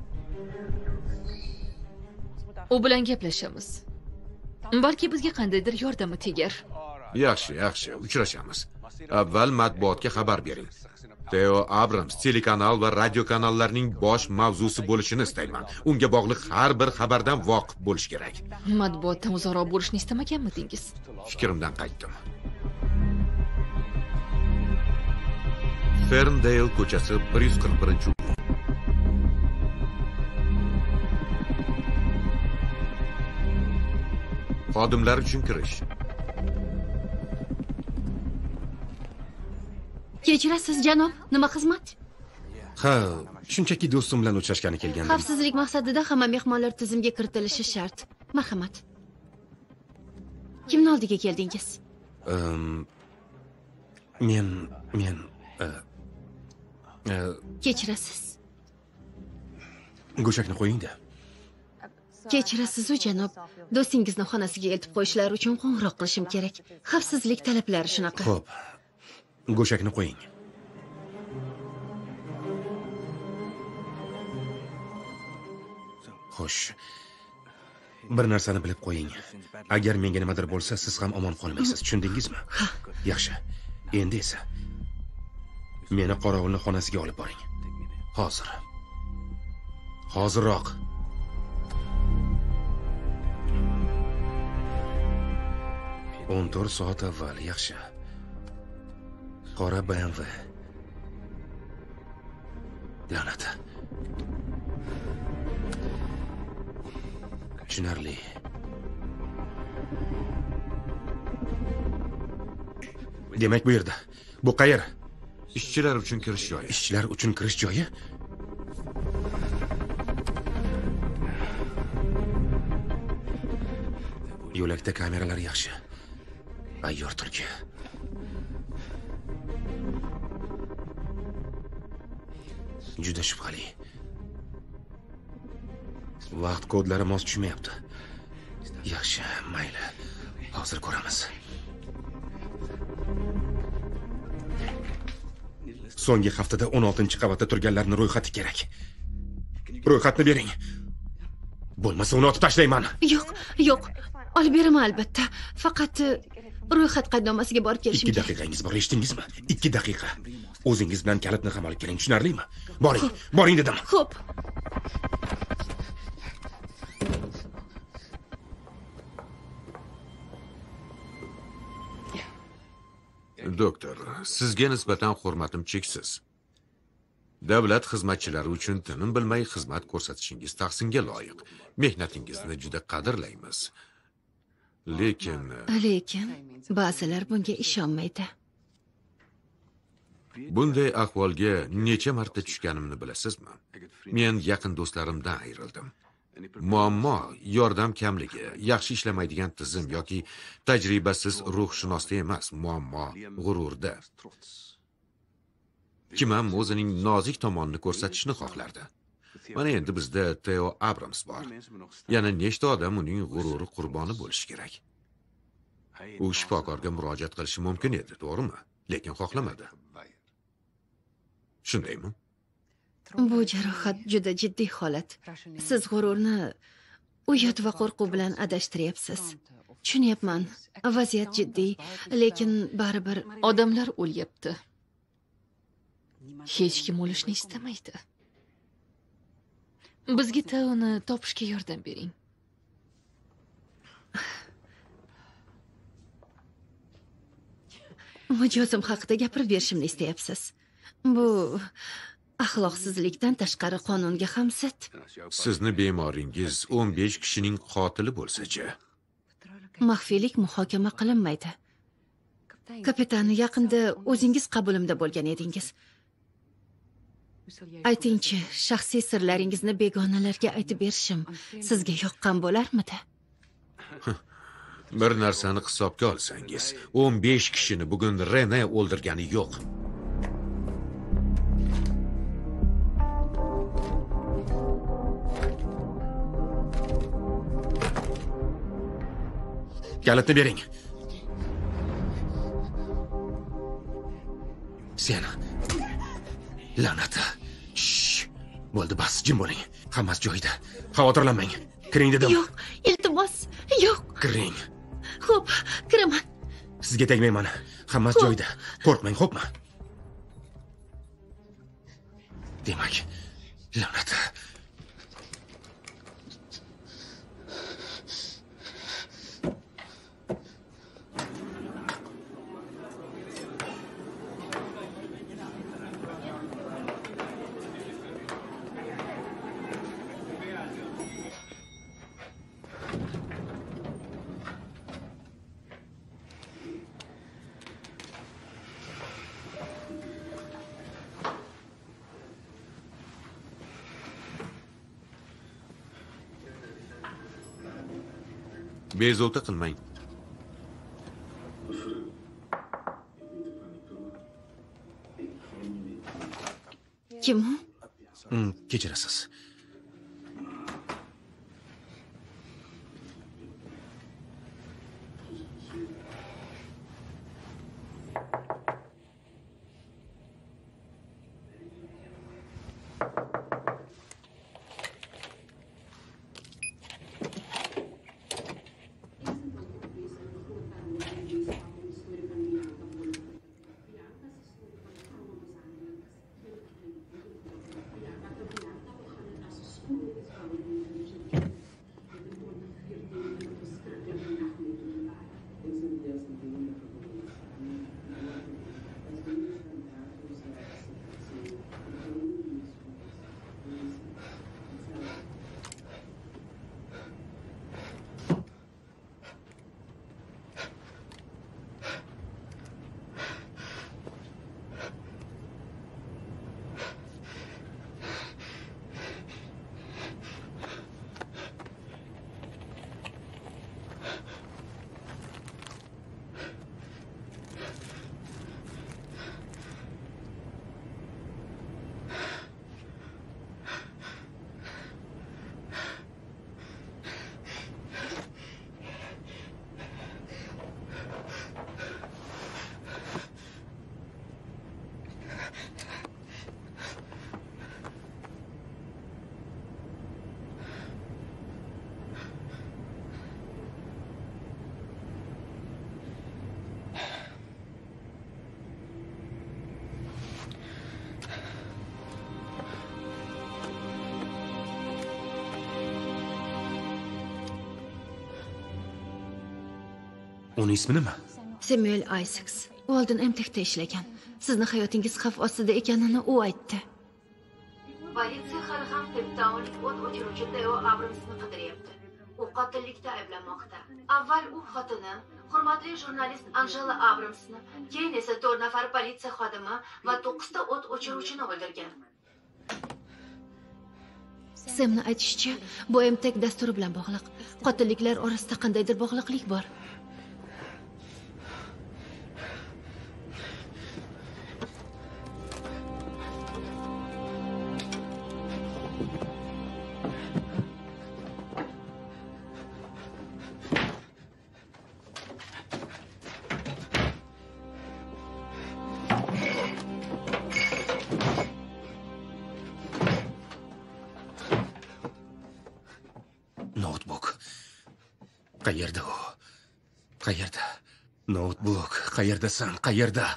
U bilan gaplashamiz. Balki bizga qandaydir yordami tegar. Yaxshi, yaxshi, uchrashamiz. Avval matbuotga xabar bering. Theo Abrams telekanal va radio kanallarning bosh mavzusi bo'lishini istayman. Unga bog'liq har bir xabardan voqif bo'lish kerak. Matbuotdan uzoqroq bo'lishni istamaganmidingiz? Fikrimdan qaytdim. Ferndale ko'chasi bir yuz qirq birinchi uy. Xodimlar uchun kirish. Kechirasiz, janob. Nima xizmat? Ha, shunchaki do'stim bilan uchrashgani kelgandim. Xavfsizlik maqsadida hamma mehmonlar tizimga kiritilishi shart. Marhamat. Kimning oldiga keldingiz? Um, men men uh, uh, Kechirasiz. Go'shakni qo'ying-da. Kechirasiz, janob. Do'stingizni xonasiga eltib qo'yishlari uchun qo'ng'iroq qilishim kerak. Xavfsizlik talablari shunaqa. Xo'p. Go'shakni qo'ying. Xo'sh. Bir narsani bilib qo'ying. Agar menga nimadir bo'lsa, siz ham omon qolmaysiz. Tushundingizmi? Ha. Yaxshi. Endi esa meni qorovulni xonasiga olib boring. Hozir. Hozirroq. o'n to'rt soat avval, yaxshi. Qora B M W. La'nat. Tushunarli. Demak bu yerda. Bu qayer? Ishchilar uchun kirish joyi. Ishchilar uchun kirish joyi? Yo'lakda kameralar yaxshi. Ayyor tulki. Juda shubhali. Vaqt kodlari mos tushmayapti. Yaxshi, mayli. Hozir ko'ramiz. So'nggi haftada o'n oltinchi qavatda turganlarning ro'yxati kerak. Ro'yxatni bering. Bo'lmasa uni otib tashlayman. Yo'q, yo'q. Olib beraman albatta. Faqat ro'yxat qaydnomasiga borib kelishim kerak. ikki daqiqangiz bor, eshitdingizmi? ikki daqiqa. O'zingiz bilan kalitni ham olib keling, tushunarlimi? Boring, boring dedim. Xo'p. Doktor, sizga nisbatan hurmatim cheksiz. Davlat xizmatchilari uchun tinim bilmay xizmat ko'rsatishingiz tahsinga loyiq. Mehnatingizni juda qadrlaymiz. Lekin Lekin ba'zilar bunga ishonmaydi. Bunday ahvolga necha marta tushganimni bilasizmi? Men yaqin do'stlarimdan ayrildim. Muammo yordam kamligi, yaxshi ishlamaydigan tizim yoki tajribasiz ruhshunosda emas, muammo g'ururda. Kim ham o'zining nozik tomonini ko'rsatishni xohlardi. Mana endi bizda Theo Abrams bor. Yana nechta odam uning g'ururi qurboni bo'lishi kerak. U shifokorga murojaat qilishi mumkin edi, to'g'rimi? Lekin xohlamadi. Shundaymi? Bu jarohat juda jiddiy holat. Siz g'ururni uyat va qo'rquv bilan adashtiryapsiz. Tushunyapman. Vaziyat jiddiy, lekin baribir odamlar o'lyapti. Hech kim o'lishni istamaydi. Bizga Teoni topishga yordam bering. Mijozim haqida gapirib berishimni istayapsiz. Bu axloqsizlikdan tashqari qonunga ham zid. Sizni bemoringiz o'n besh kishining qotili bo'lsa-chi? Maxfiylik muhokama qilinmaydi. Kapitan, yaqinda o'zingiz qabulimda bo'lgan edingiz. Aytingchi, shaxsiy sirlaringizni begonalarga aytib berishim sizga yoqqan bo'larmidi? Bir narsani hisobga olsangiz, o'n besh kishini bugun Rene o'ldirgani yo'q. Kalitni bering. Sen. La'nat. Shh. Bo'ldi, bas, jim bo'ling. Hammasi joyida. Xavotirlanmang. Kiring dedim. Yo'q, iltimos, yo'q. Kiring. Xo'p, kiraman. Sizga tegmayman. Hammasi joyida. Qo'rqmang, xo'pmi? Demak, la'nat. Bezovta qilmang. Kim u? Hmm, kechirasiz. Uning ismi nima? Samuel Isaacs. U oldin M T X'da ishlagan. Sizni hayotingiz xavf ostida ekanini u aytdi. Politsiya hali ham Tiptownlik o't o'chiruvchi Theo Abramsni qidiryapti. U qotillikda ayblanmoqda. Avval u xotini, hurmatli jurnalist Angela Abramsni, keyin esa to'rt nafar politsiya xodimi va to'qqizta o't o'chiruvchini o'ldirgan. Semni aytishicha, bu M T X dasturi bilan bog'liq. Qotilliklar orasida qandaydir bog'liqlik bor. Notebook. Qayerda u? Qayerda? Notebook. Qayerdasan? Qayerda?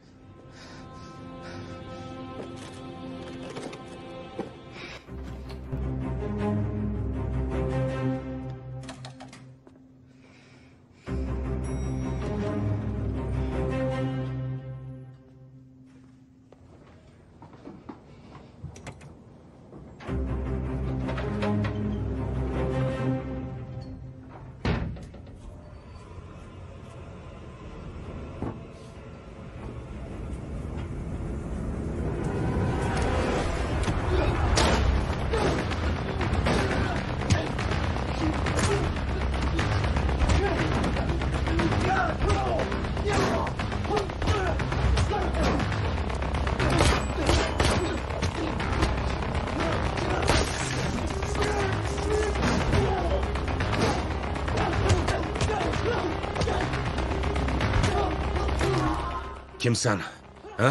Kimsan? Ha?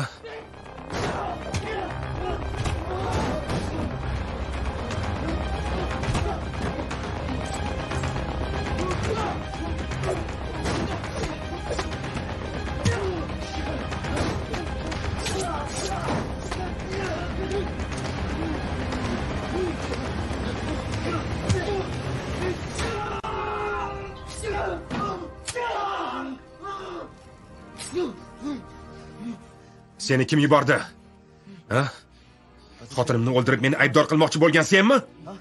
Seni kim yubordi? Ha? Xotinimni o'ldirib meni aybdor qilmoqchi bo'lgan senmi?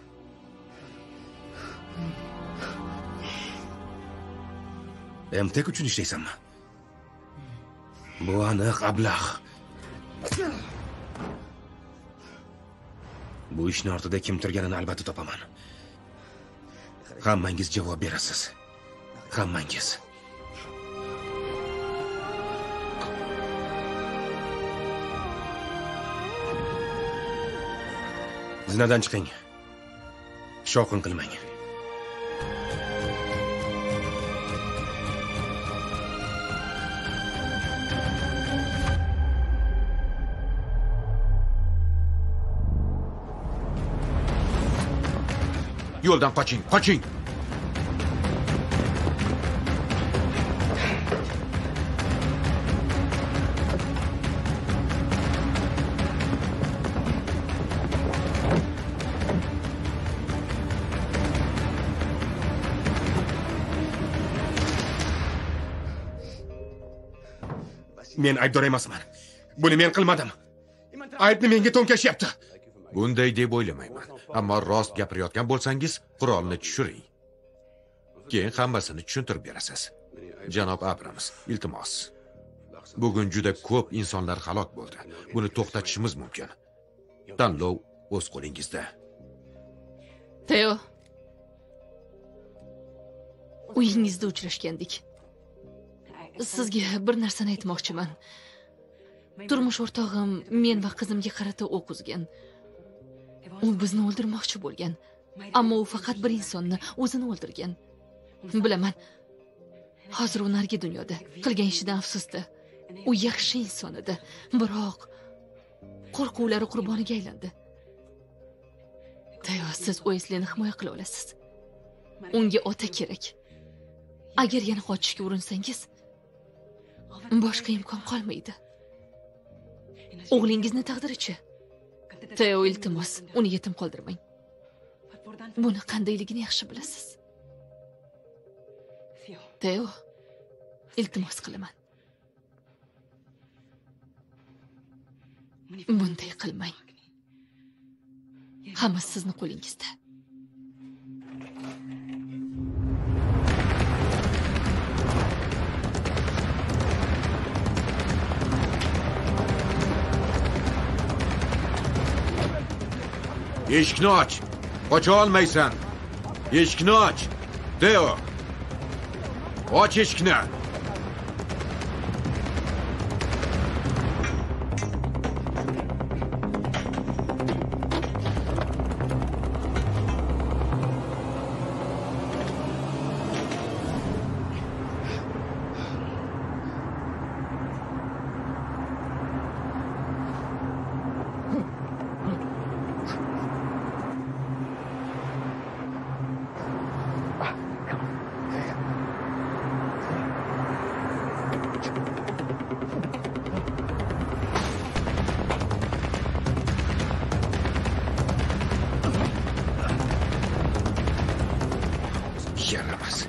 M T X uchun ishlaysanmi? Bu aniq ablah. Bu ishning ortida kim turganini albatta topaman. Hammangiz javob berasiz. Hammangiz. Zinadan chiqing. Shovqin qilmang. Yo'ldan qoching, qoching. Men aybdor emasman. Buni men qilmadim. Aybni menga to'nkashyapti. Bunday deb o'ylamayman. Ammo rost gapirayotgan bo'lsangiz, qurolni tushiring. Keyin hammasini tushuntirib berasiz. Janob Abrams, iltimos. Bugun juda ko'p insonlar halok bo'ldi. Buni to'xtatishimiz mumkin. Tanlov o'z qo'lingizda. Theo. Uyingizda uchrashgandik. Sizga bir narsani aytmoqchiman. Turmush o'rtog'im men va qizimga qarata o'q uzgan. U bizni o'ldirmoqchi bo'lgan. Ammo u faqat bir insonni o'zini o'ldirgan. Bilaman. Hozir u narigi dunyoda, qilgan ishidan afsusda. U yaxshi inson edi, biroq qo'rquvlari qurboniga aylandi. Theo, siz Wesleyni himoya qila olasiz. Unga ota kerak. Agar yana qochishga urinsangiz, boshqa imkon qolmaydi. O'g'lingizni taqdirichi? Theo, iltimos, uni yetim qoldirmang. Buni qandayligini yaxshi bilasiz. Theo, iltimos qilaman. Bunday qilmang. Hammasi sizni qo'lingizda. Eshikni och. Ocha olmaysan. Eshikni och. Teo. Och eshikni. Yaramas.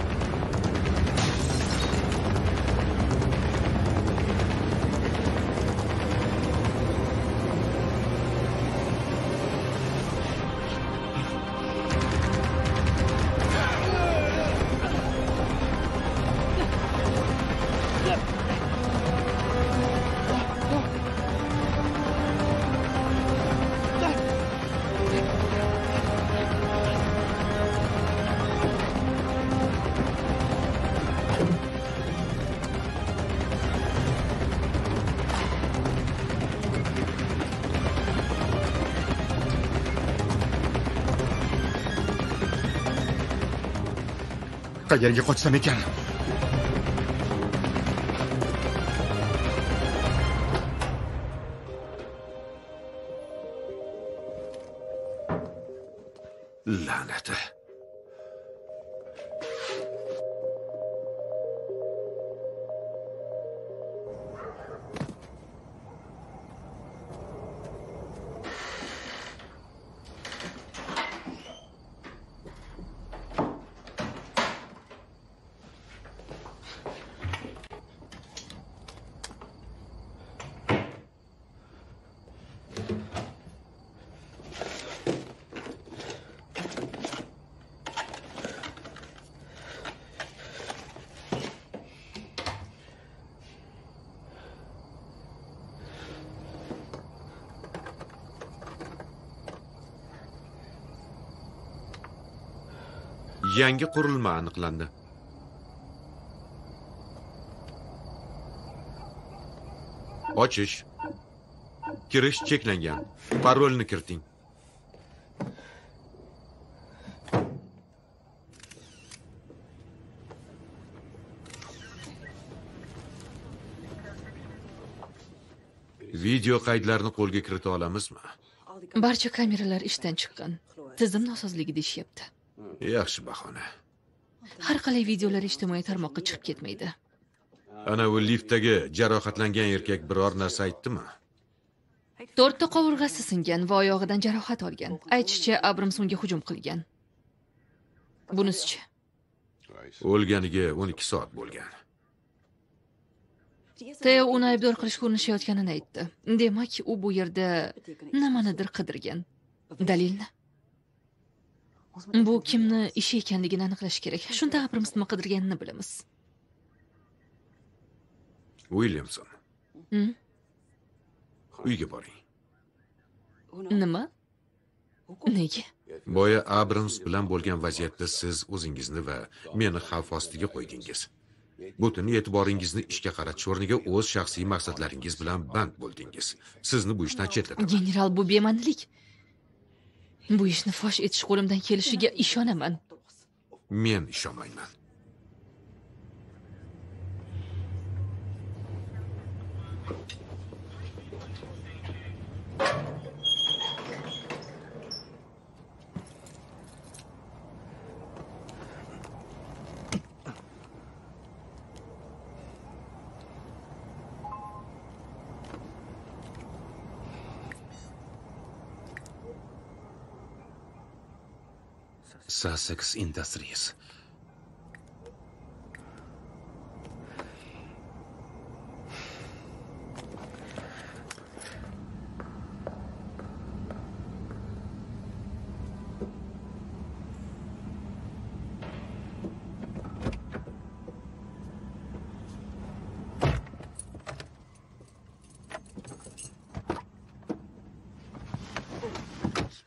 Qayerga qochsam ekan? La'nati. Yangi qurilma aniqlandi. Ochish. Kirish cheklangan. Parolni kiriting. Video qaydlarini qo'lga kirita olamizmi? Barcha kameralar ishdan chiqqan. Tizim nosozligi deyishyapti. Yaxshi bahona. Har qalay videolar ijtimoiy tarmoqqa chiqib ketmaydi. Ana u liftdagi jarohatlangan erkak biror narsa aytdimi? To'rtta qovurg'asi singan va oyog'idan jarohat olgan. Aytishicha, Abrams unga hujum qilgan. Bunisichi? O'lganiga o'n ikki soat bo'lgan. Teo uni aybdor qilishga urinishayotganini aytdi. Demak, u bu yerda nimanidir qidirgan. Dalilni? Bu kimni ishi ekanligini aniqlash kerak. Shunda Abrams nima qidirganini bilamiz. Williamson. Hmm? Uyga boring. Nima? Nega? Boya Abrams bilan bo'lgan vaziyatda siz o'zingizni va meni xavf ostiga qo'ydingiz. Butun e'tiboringizni ishga qaratish o'rniga o'z shaxsiy maqsadlaringiz bilan band bo'ldingiz. Sizni bu ishdan chetlataman. General, bu bema'nilik. Bu ishni fosh etish qo'limdan kelishiga ishonaman. Men ishonmayman. Sussex Industries.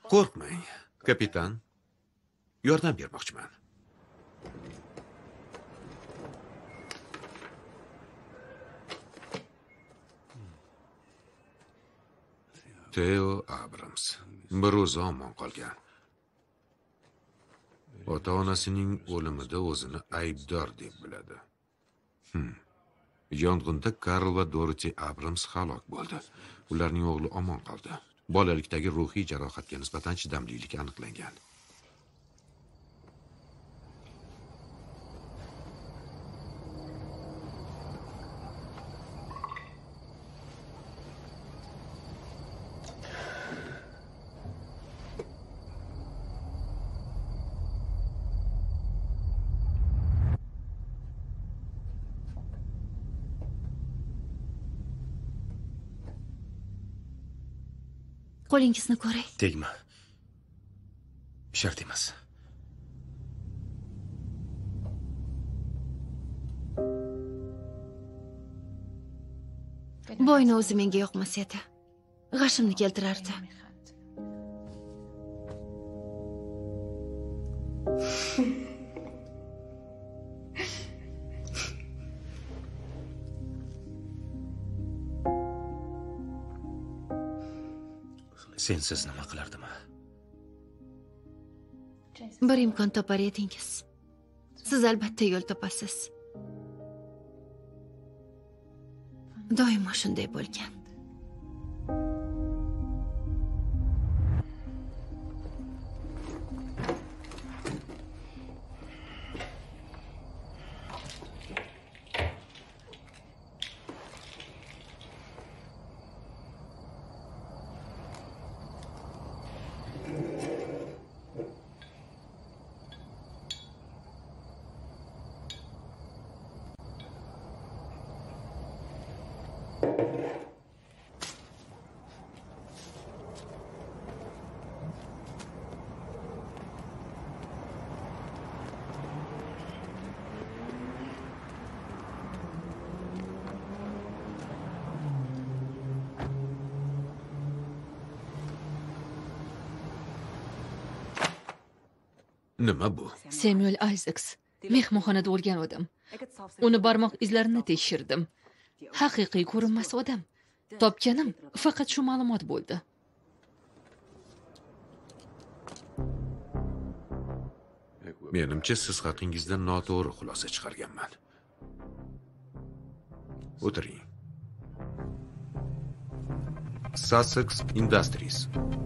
Qo'rqmang, kapitan. Yordam bermoqchiman. Theo Abrams bir o'zi omon qolgan. Ota-onasining o'limida o'zini aybdor deb biladi. Hmm. Yong'inda Karl va Dorothy Abrams halok bo'ldi. Ularning o'g'li omon qoldi. Bolalikdagi ruhiy jarohatga nisbatan chidamlilik aniqlangan. Qo'lingizni ko'ray. Tegma. Shart emas. Bo'yni o'zi menga yoqmas edi. G'ashimni keltirardi. Sensiz nima qilardim? Bir imkon topar edingiz. Siz albatta yo'l topasiz. Doimo shunday bo'lgan. Nima bu? Samuel Isaacs. Mehmonxonada o'lgan odam. Uni barmoq izlarini tekshirdim. Haqiqiy ko'rinmas odam. Topganim faqat shu ma'lumot bo'ldi. Menimcha siz haqingizda noto'g'ri xulosa chiqarganman. O'tiring. Sussex Industries.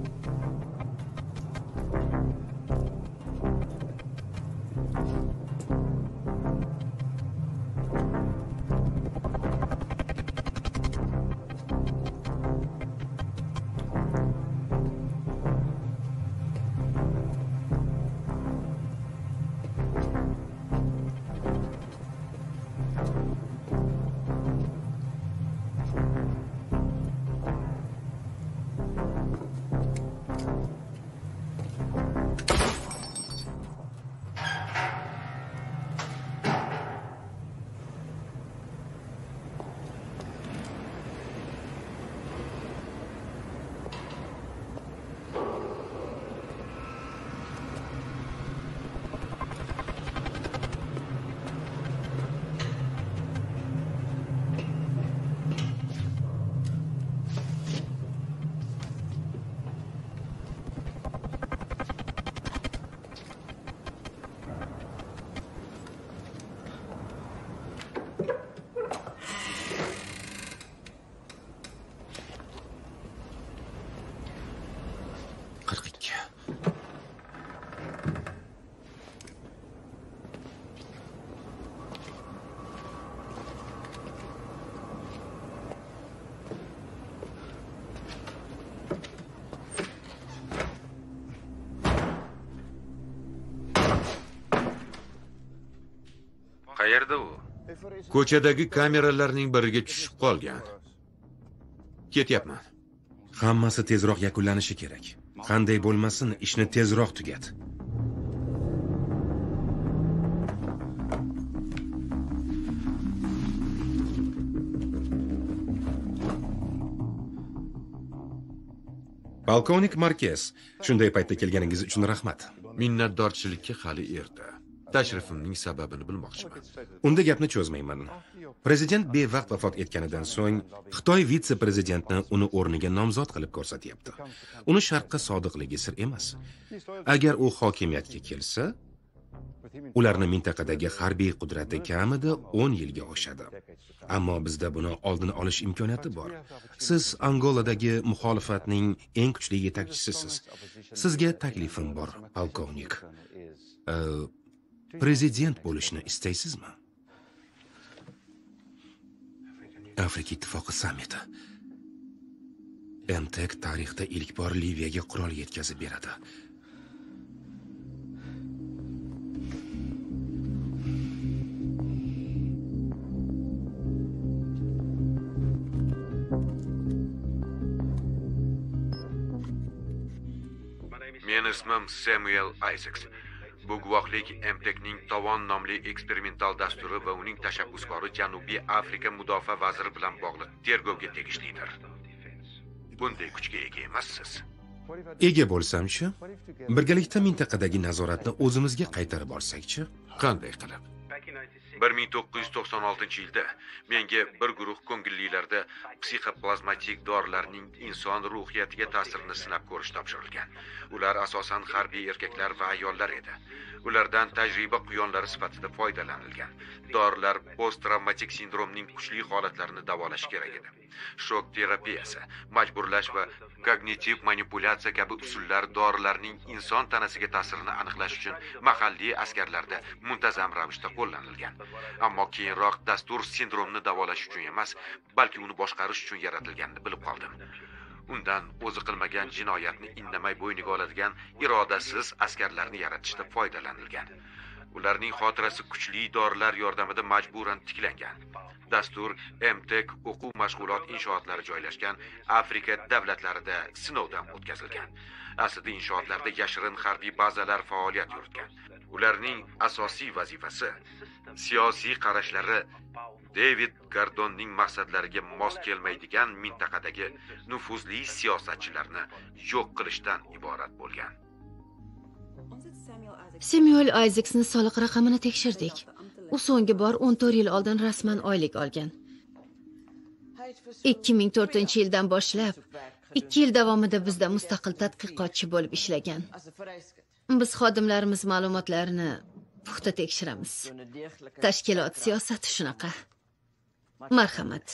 Qayerda u? Ko'chadagi kameralarning biriga tushib qolgan. Ketyapman. Hammasi tezroq yakunlanishi kerak. Qanday bo'lmasin, ishni tezroq tugat. Polkovnik Markes, shunday paytda kelganingiz uchun rahmat. Minnatdorchilikka hali erta. Tashrifimning sababini bilmoqchiman. Unda gapni cho'zmayman. Prezident bevaqt vafot etganidan so'ng Xitoy vitse-prezidentni uni o'rniga nomzod qilib ko'rsatyapti. Uni sharqqa sodiqligi sir emas. Agar u hokimiyatga kelsa, ularning mintaqadagi harbiy qudrati kamida o'n yilga oshadi. Ammo bizda buni oldini olish imkoniyati bor. Siz Angoladagi muxolifatning eng kuchli yetakchisiz. Sizga taklifim bor, polkovnik. Prezident bo'lishni istaysizmi? Afrika ittifoqi sammiti. M T K tarixda ilk bor Liviyaga qurol yetkazib beradi. Men ismim Samuel Isaacs. Bu guvohlik M T K'ning Tovon nomli eksperimental dasturi va uning tashabbuskori Janubiy Afrika mudofaa vaziri bilan bog'liq tergovga tegishlidir. Bunday kuchga ega emassiz. Ega bo'lsam-chi, birgalikda mintaqadagi nazoratni o'zimizga qaytarib olsak-chi? Qanday qilib? bir ming to'qqiz yuz to'qson oltinchi yilda menga bir guruh ko'ngillilarda psixoplazmatik dorilarning inson ruhiyatiga ta'sirini sinab ko'rish topshirilgan. Ular asosan harbiy erkaklar va ayollar edi. Ulardan tajriba quyonlari sifatida foydalanilgan. Dorilar post-travmatik sindromning kuchli holatlarini davolash kerak edi. Shok terapiyasi, majburlash va kognitiv manipulyatsiya kabi usullar dorilarning inson tanasiga ta'sirini aniqlash uchun mahalliy askarlarda muntazam ravishda qo'llanilgan. Ammo keyinroq dastur sindromni davolash uchun emas, balki uni boshqarish uchun yaratilganini bilib qoldim. Undan o'zi qilmagan jinoyatni indamay bo'yniga oladigan irodasiz askarlarni yaratishda foydalanilgan. Ularning xotirasi kuchli dorilar yordamida majburan tiklangan. Dastur M T K o'quv mashg'ulot inshootlari joylashgan Afrika davlatlarida sinovdan o'tkazilgan. Aslida inshootlarda yashirin harbiy bazalar faoliyat yuritgan. Ularning asosiy vazifasi siyosiy qarashlari David Gardonning maqsadlariga mos kelmaydigan mintaqadagi nufuzli siyosatchilarni yo'q qilishdan iborat bo'lgan. Samuel Isaacs'ni soliq raqamini tekshirdik. U so'nggi bor o'n to'rt yil oldin rasman oylik olgan. ikki ming to'rtinchi yildan boshlab ikki yil davomida bizda mustaqil tadqiqotchi bo'lib ishlagan. Biz xodimlarimiz ma'lumotlarini puxta tekshiramiz. Tashkilot siyosati shunaqa. Marhamat.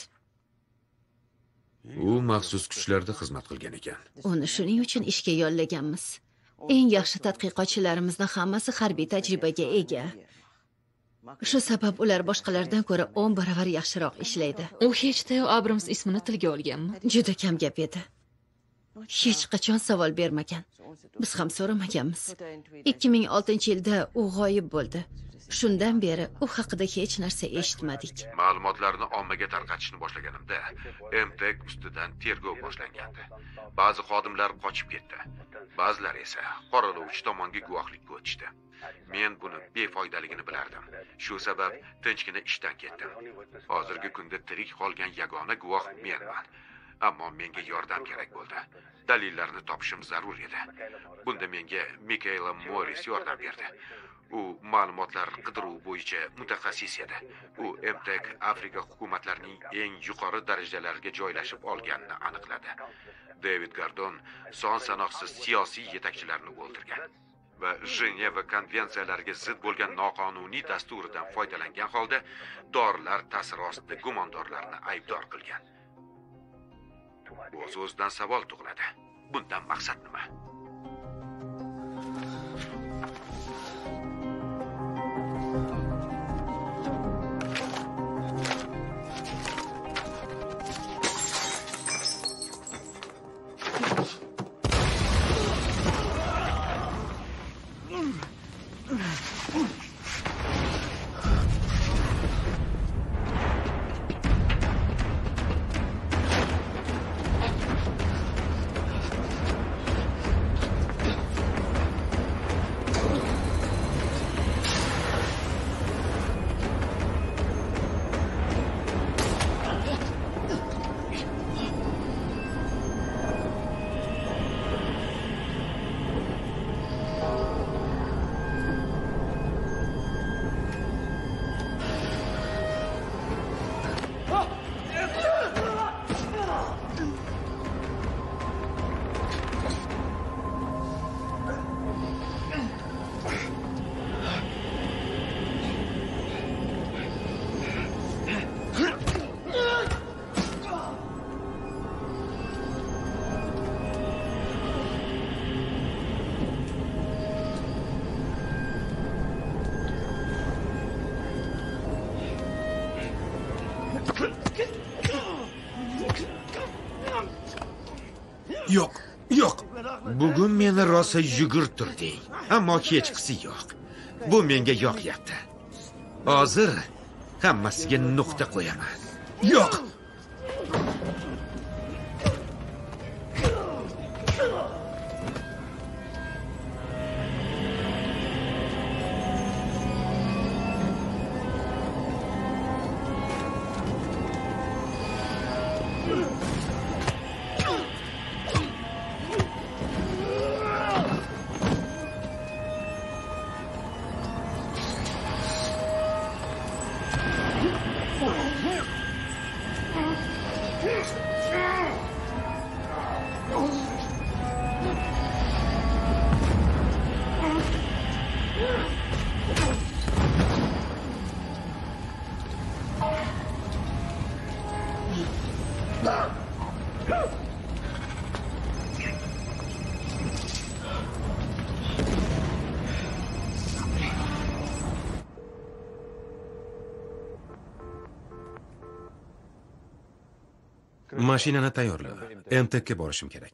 U maxsus kuchlarda xizmat qilgan ekan. Uni shuning uchun ishga yollaganmiz. Eng yaxshi tadqiqotchilarimizning hammasi harbiy tajribaga ega. Shu sabab ular boshqalardan ko'ra o'n baravar yaxshiroq ishlaydi. U hech Teo Abrams ismini tilga olganmi? Juda kam gap edi. Hech qachon savol bermagan. Biz ham so'ramaganmiz. ikki ming oltinchi yilda u g'oyib bo'ldi. Shundan beri u haqida hech narsa eshitmadik. Ma'lumotlarni ommaga tarqatishni boshlaganimda M T K ustidan tergov boshlangandi. Ba'zi xodimlar qochib ketdi. Ba'zilari esa qoralovchi tomonga guvohlikka o'tishdi. Men buni befoydaligini bilardim. Shu sabab tinchgina ishdan ketdim. Hozirgi kunda tirik qolgan yagona guvoh menman. Ammo menga yordam kerak bo'ldi. Dalillarni topishim zarur edi. Bunda menga Michaela Morris yordam berdi. U ma'lumotlar qidiruvi bo'yicha mutaxassis edi. U M T K Afrika hukumatlarining eng yuqori darajalarga joylashib olganini aniqladi. David Gardon son sanoqsiz siyosiy yetakchilarni o'ldirgan va Jeneva konvensiyalariga zid bo'lgan noqonuniy dasturidan foydalangan holda dorilar ta'siri ostida gumondorlarni aybdor qilgan. O'z-o'zidan savol tug'iladi. Bundan maqsad nima? Yo'q, yo'q. Bugun meni rosa yugurtirding, ammo kechqisi yo'q. Bu menga yoqyapti. Hozir hammasiga nuqta qo'yaman. Yo'q. Mashinani tayyorla. M T K'ga borishim kerak.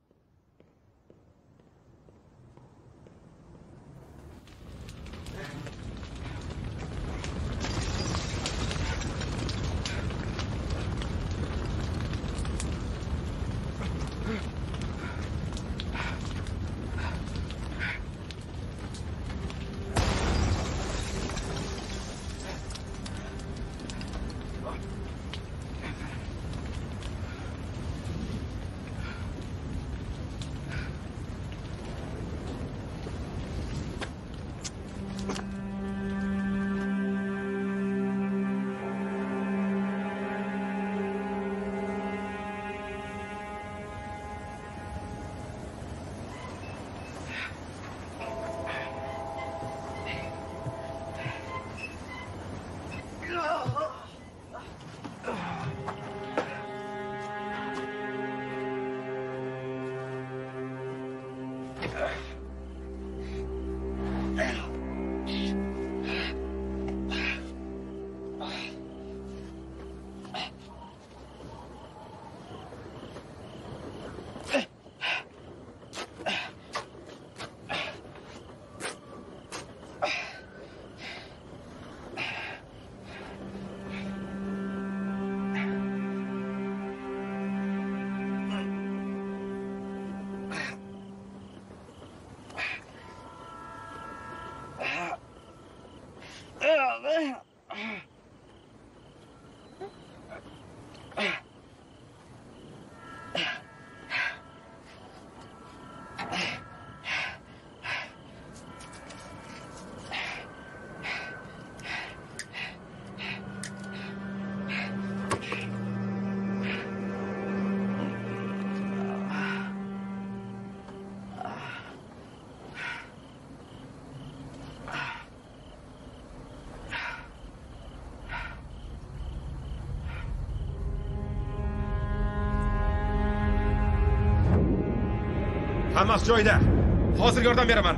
Hammasi joyida. Hozir yordam beraman.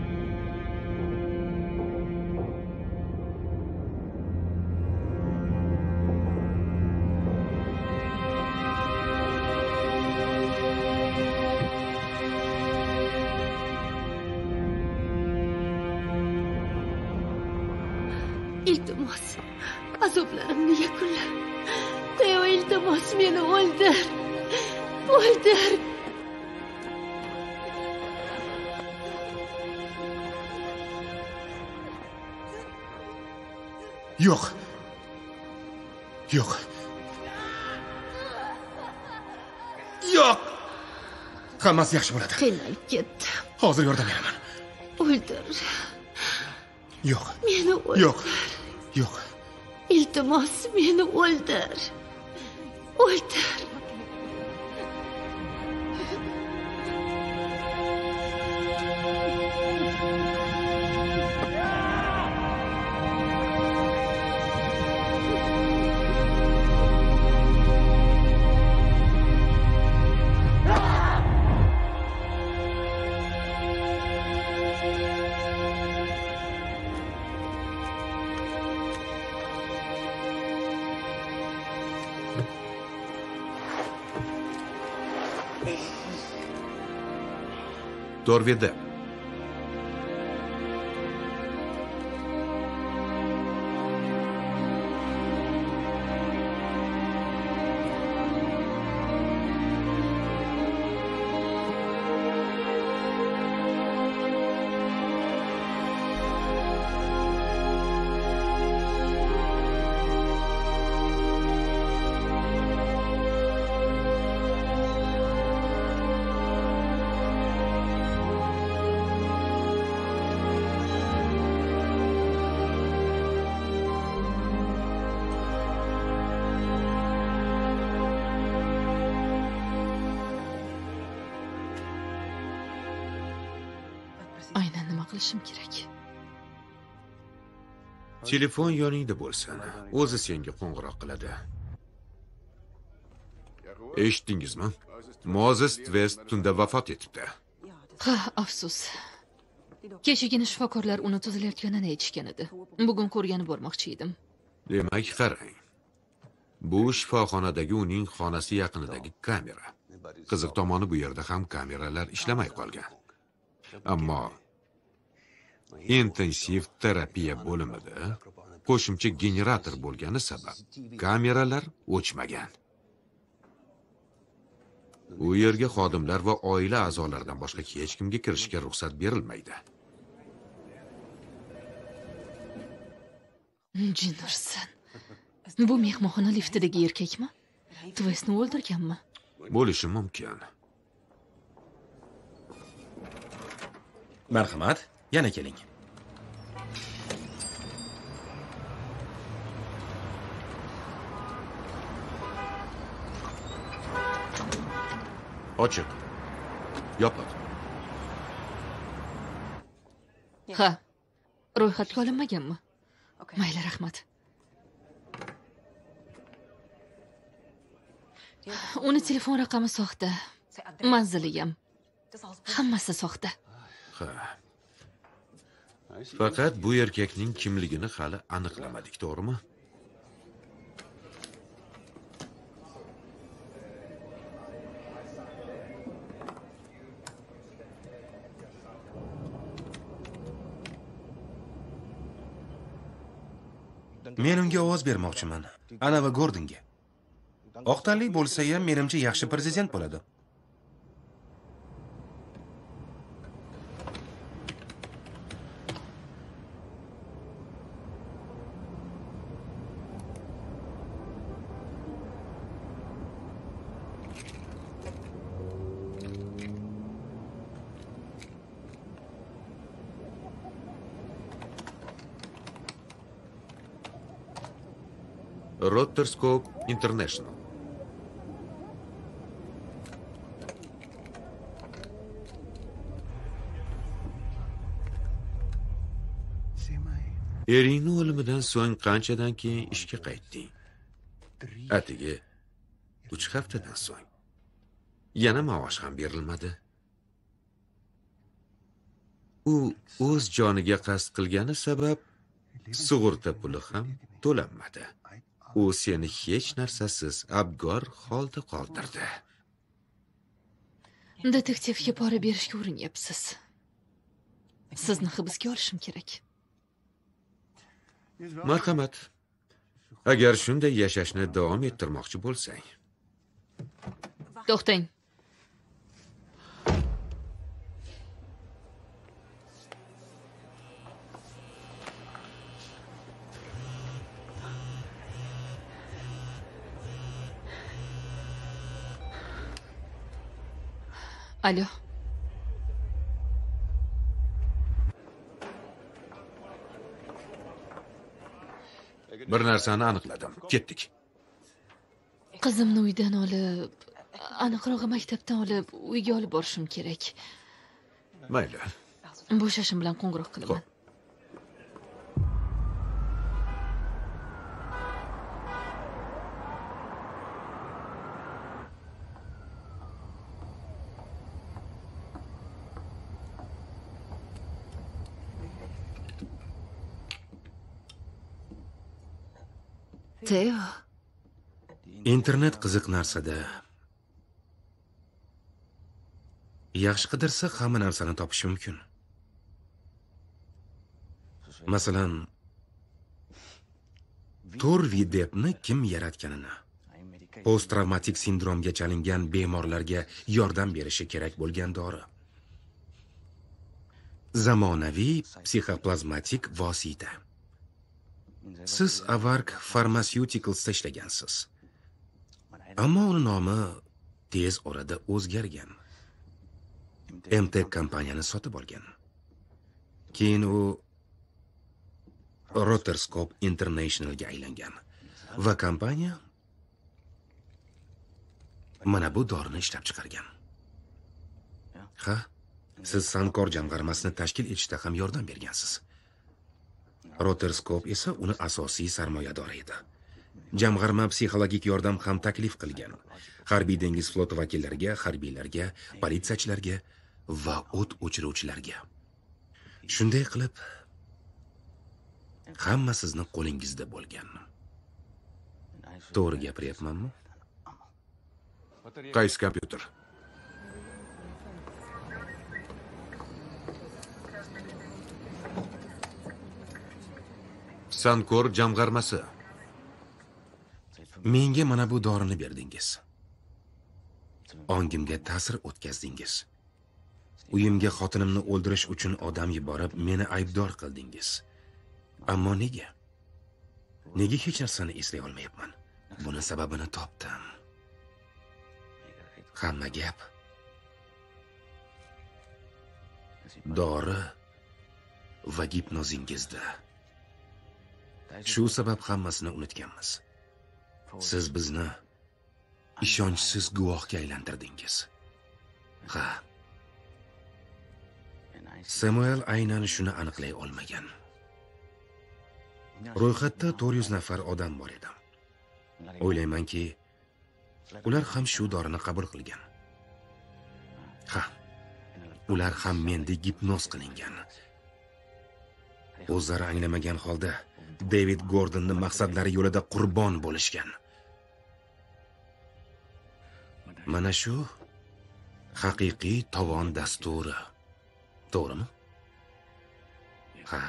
Iltimos, azoblarimni yakunla. Teo, iltimos, meni o'ldir. O'ldir. Yo'q. Yo'q. Yo'q. Hammasi yaxshi bo'ladi. Qiynalib ketdi. Hozir yordam beraman. O'ldir. Yo'q. Meni o'ldir. Yo'q. Yo'q. Iltimos, meni o'ldir. O'ldir. Torveda. Aynan nima qilishim kerak? Telefon yoningda bo'lsin. O'zi senga qo'ng'iroq qiladi. Eshitdingizmi? Mozes Twest tunda vafot etibdi. Ha, afsus. Kechagina shifokorlar uni tuzilayotganini aytishgan edi. Bugun ko'rgani bormoqchi edim. Demak, qarang. Bu shifoxonadagi uning xonasi yaqinidagi kamera. Qiziq tomoni bu yerda ham kameralar ishlamay qolgan. Ammo intensiv terapiya bo'limida qo'shimcha generator bo'lgani sabab kameralar o'chmagan. U yerga xodimlar va oila a'zolaridan boshqa hech kimga kirishga ruxsat berilmaydi. Jin ursin. Bu mehmonxona liftidagi erkakmi? Twestni o'ldirganmi? Bo'lishi mumkin. Marhamat, yana keling. Ochiq. Yopiq. Ha. Ro'yxatga olinmaganmi? Mayli, rahmat. Uni telefon raqami soxta. Manzili ham. Hammasi soxta. Ha. Faqat bu erkakning kimligini hali aniqlamadik, to'g'rimi? Men unga ovoz bermoqchiman. Ana va Gordonga. Oq tanli bo'lsa ham menimcha yaxshi prezident bo'ladi. Rotterscope International. Eringning o'limidan so'ng qanchadan keyin ishga qaytding? Atigi uch haftadan so'ng. Yana maosh ham berilmadi. U o'z joniga qasd qilgani sabab sug'urta puli ham to'lanmadi. U seni hech narsasiz abgor holda qoldirdi. Detektivga pora berishga urinyapsiz. Sizni hibsga olishim kerak. Marhamat. Agar shunday yashashni davom ettirmoqchi bo'lsang. To'xtang. Alo. Bir narsani aniqladim. Ketdik. Qizimni uydan olib, aniqrog'i maktabdan olib, uyga olib borishim kerak. Mayli. Bo'shashim bilan qo'ng'iroq qilaman. Teo. Internet qiziq narsada. yaxshi qidirsa hamma narsani topish mumkin. Masalan, Turvi debni kim yaratganini, post-travmatik sindromga chalingan bemorlarga yordam berishi kerak bo'lgan dori. Zamonaviy psixoplazmatik vosita. Siz Avark Pharmaceuticalsda ishlagansiz. Ammo uning nomi tez orada o'zgargan. M T kompaniyani sotib olgan. Keyin u Rotterscope Internationalga aylangan va kompaniya mana bu dorini ishlab chiqargan. Ha, siz Sankor jamg'armasini tashkil etishda ham yordam bergansiz. Rotterscope esa uni asosiy sarmoyadori edi. Jamg'arma psixologik yordam ham taklif qilgan. Harbiy dengiz floti vakillariga, harbiylarga, politsiyachilarga va o't o'chiruvchilarga. Shunday qilib, hamma sizni qo'lingizda bo'lgan. To'g'ri gapiryapmanmi? Qaysi kompyuter? Sankor jamg'armasi. Menga mana bu dorini berdingiz. Ongimga ta'sir o'tkazdingiz. Uyimga xotinimni o'ldirish uchun odam yuborib, meni aybdor qildingiz. Ammo nega? Nega hech narsani eslay olmayapman? Buni sababini topdim. Hamma gap dori va gipnozingizda. Shu sabab hammasini unutganmiz. Siz bizni ishonchsiz guvohga aylantirdingiz. Ha. Samuel aynan shuni aniqlay olmagan. Ro'yxatda to'rt yuz nafar odam bor edi. O'ylaymanki, ular ham shu dorini qabul qilgan. Ha. Ular ham mendek gipnoz qilingan. O'zlari anglamagan holda David Gordonning maqsadlari yo'lida qurbon bo'lishgan. Mana shu haqiqiy tovon dasturi. To'g'rimi? Ha.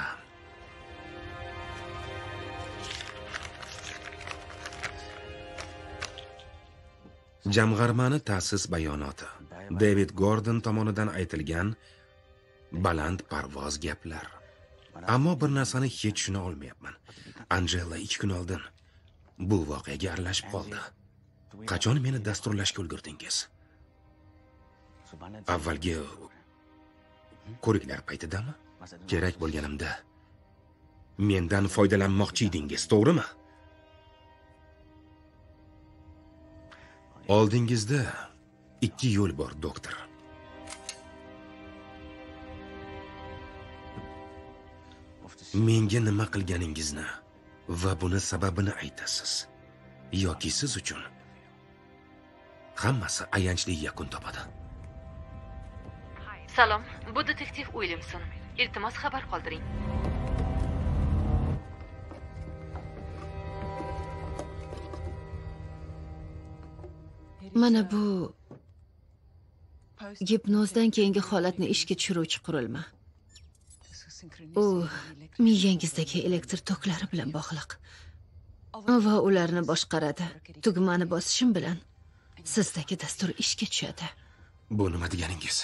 Jamg'armani ta'sis bayonoti. David Gordon tomonidan aytilgan baland parvoz gaplar. Ammo bir narsani hech tushuna olmayapman. Angela ikki kun oldin bu voqeaga aralashib qoldi. Qachon meni dasturlashga ulgurdingiz? Avvalgi ko'riklar paytidami? Kerak bo'lganimda mendan foydalanmoqchi edingiz, to'g'rimi? Oldingizda ikki yo'l bor, doktor. Menga nima qilganingizni va buni sababini aytasiz. Yoki siz uchun hammasi ayanchli yakun topadi. Salom, bu detektiv Williamson. Iltimos xabar qoldiring. Mana bu gipnozdan keyingi holatni ishga tushiruvchi qurilma. U miyangizdagi elektr toklari bilan bog'liq va ularni boshqaradi. Tugmani bosishim bilan sizdagi dastur ishga tushadi. Bu nima deganingiz?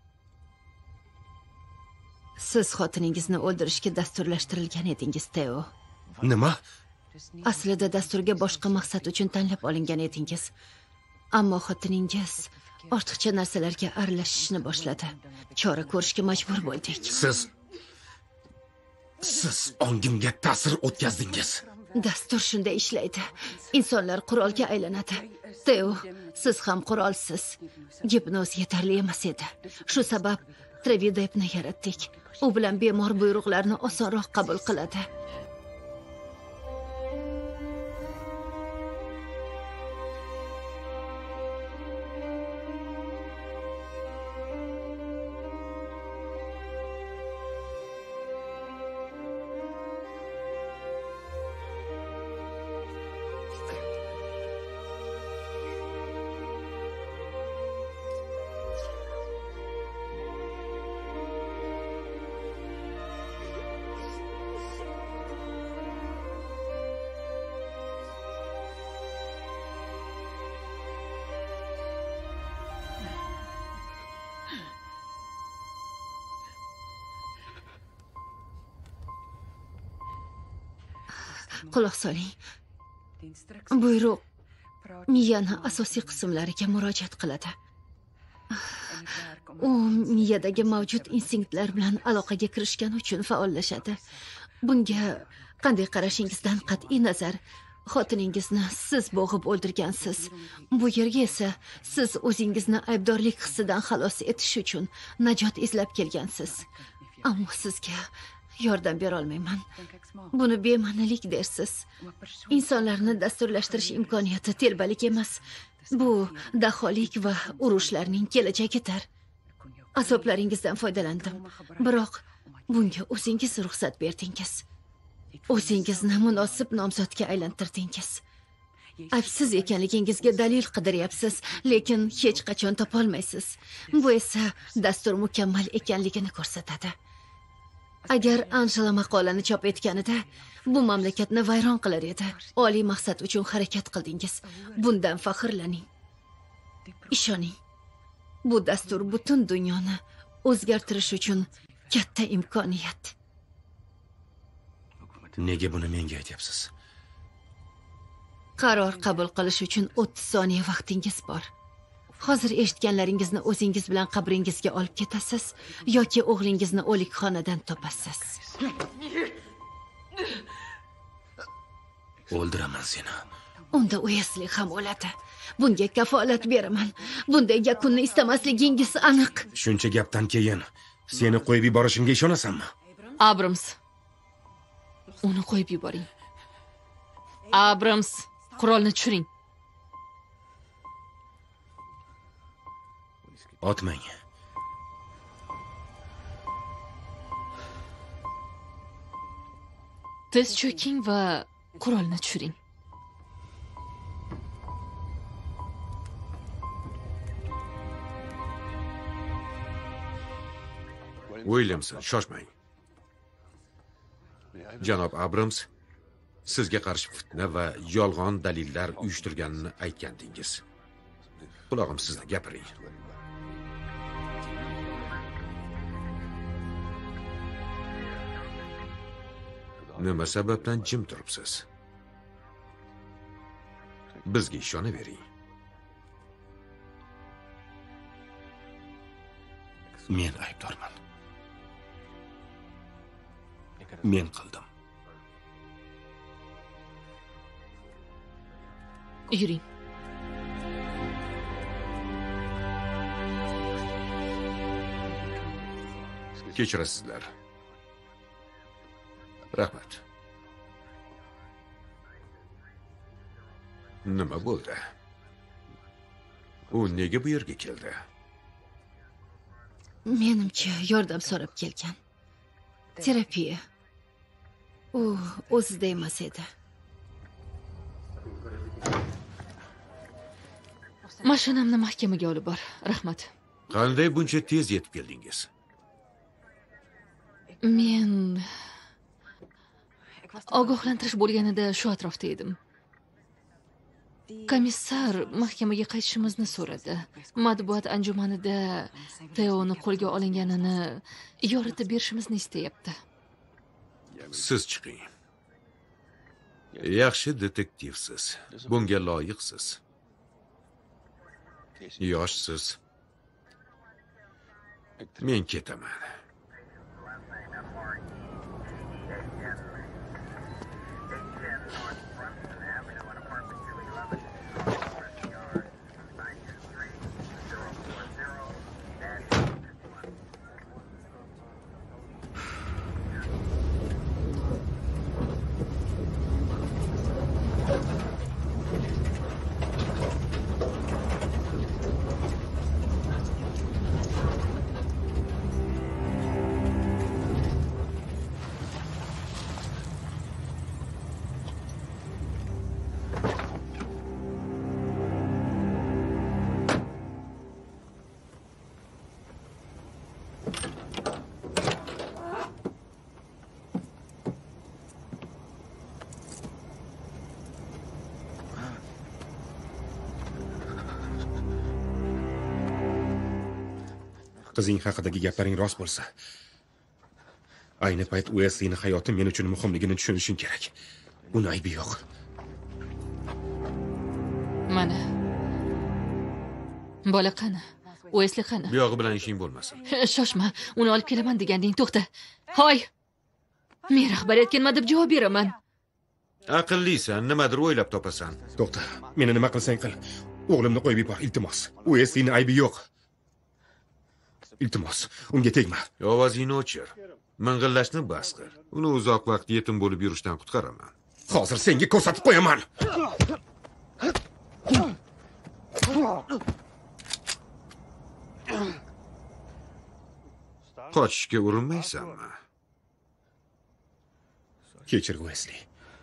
Siz xotiningizni o'ldirishga dasturlashtirilgan edingiz, Theo. Nima? Aslida dasturga boshqa maqsad uchun tanlab olingan edingiz. Ammo xotiningiz ortiqcha narsalarga aralashishni boshladi. Chora ko'rishga majbur bo'ldik. Siz Siz ongimga ta'sir o'tkazdingiz. Dastur shunday ishlaydi. Insonlar qurolga aylanadi. Theo, siz ham qurolsiz. Gipnoz yetarli emas edi. Shu sabab Trevidepni yaratdik. U bilan bemor buyruqlarni osonroq qabul qiladi. Quloq soling. Buyruq miyani asosiy qismlariga murojaat qiladi. U miyadagi mavjud instinktlar bilan aloqaga kirishgani uchun faollashadi. Bunga qanday qarashingizdan qat'iy nazar, xotiningizni siz bo'g'ib o'ldirgansiz. Bu yerga esa siz o'zingizni aybdorlik hissidan xalos etish uchun najot izlab kelgansiz. Ammo sizga yordam bera olmayman. Buni bema'nilik dersiz. Insonlarni dasturlashtirish imkoniyati telbalik emas. Bu daholik va urushlarning kelajagidir. Azoblaringizdan foydalandim, biroq bunga o'zingiz ruxsat berdingiz. O'zingizni munosib nomzodga aylantirdingiz. Aybsiz ekanligingizga dalil qidiryapsiz, lekin hech qachon topolmaysiz. Bu esa dastur mukammal ekanligini ko'rsatadi. Agar Angela maqolani chop etganida bu mamlakatni vayron qilar edi. Oliy maqsad uchun harakat qildingiz. Bundan faxrlaning. Ishoning. Bu dastur butun dunyoni o'zgartirish uchun katta imkoniyat. Nega buni menga aytyapsiz? Qaror qabul qilish uchun o'ttiz soniya vaqtingiz bor. Hozir eshitganlaringizni o'zingiz bilan qabringizga olib ketasiz yoki o'g'lingizni o'likxonadan topasiz. O'ldiraman seni. Unda Uesli ham o'ladi. Bunga kafolat beraman. Bunday yakunni istamasligingiz aniq. Shuncha gapdan keyin seni qo'yib yuborishimga ishonasanmi? Abrams. Uni qo'yib yuboring. Abrams, qurolni tushiring. Otmang. Tiz cho'king va qurolni tushiring. Williamson, shoshmang. Janob Abrams, sizga qarshi fitna va yolg'on dalillar uyushtirganini aytgandingiz. Qulog'im sizda, gapiring. Nima sababdan jim turibsiz? Bizga ishonavering. Men aybdorman. Men qildim. Yuring. Kechirasizlar. Rahmat. Nima bo'ldi? U nega bu yerga keldi? Menimcha, yordam so'rab kelgan. Terapiya. U o'zida emas edi. Mashinamni mahkamaga olib bor. Rahmat. Qanday buncha tez yetib keldingiz? Men ogohlantirish bo'lganida shu atrofda edim. Komissar mahkamaga qaytishimizni so'radi. Matbuot anjumanida Teoni qo'lga olinganini yoritib berishimizni istayapti. Siz chiqing. Yaxshi detektivsiz. Bunga loyiqsiz. Yoshsiz. Men ketaman. Qizing haqidagi gaplaring rost bo'lsa, ayni payt Ueslining hayoti men uchun muhimligini tushunishing kerak. Uni aybi yo'q. Mana. Bola qani? Uesli qani? Buyog'i bilan ishing bo'lmasin. Shoshma, uni olib kelaman deganding, to'xta. Hoy! Men rahbariyat kelma deb javob beraman. Aqllisan, nimadir o'ylab topasan. To'xta, meni nima qilsang qil. O'g'limni qo'yib yubor, iltimos. Ueslining aybi yo'q. Iltimos, unga tegma. Ovozingni o'chir. Ming'illashni bas qil. Uni uzoq vaqt yetim bo'lib yurishdan qutqaraman. Hozir senga ko'rsatib qo'yaman. Qochishga urinmaysanmi? Kechir, Uesli.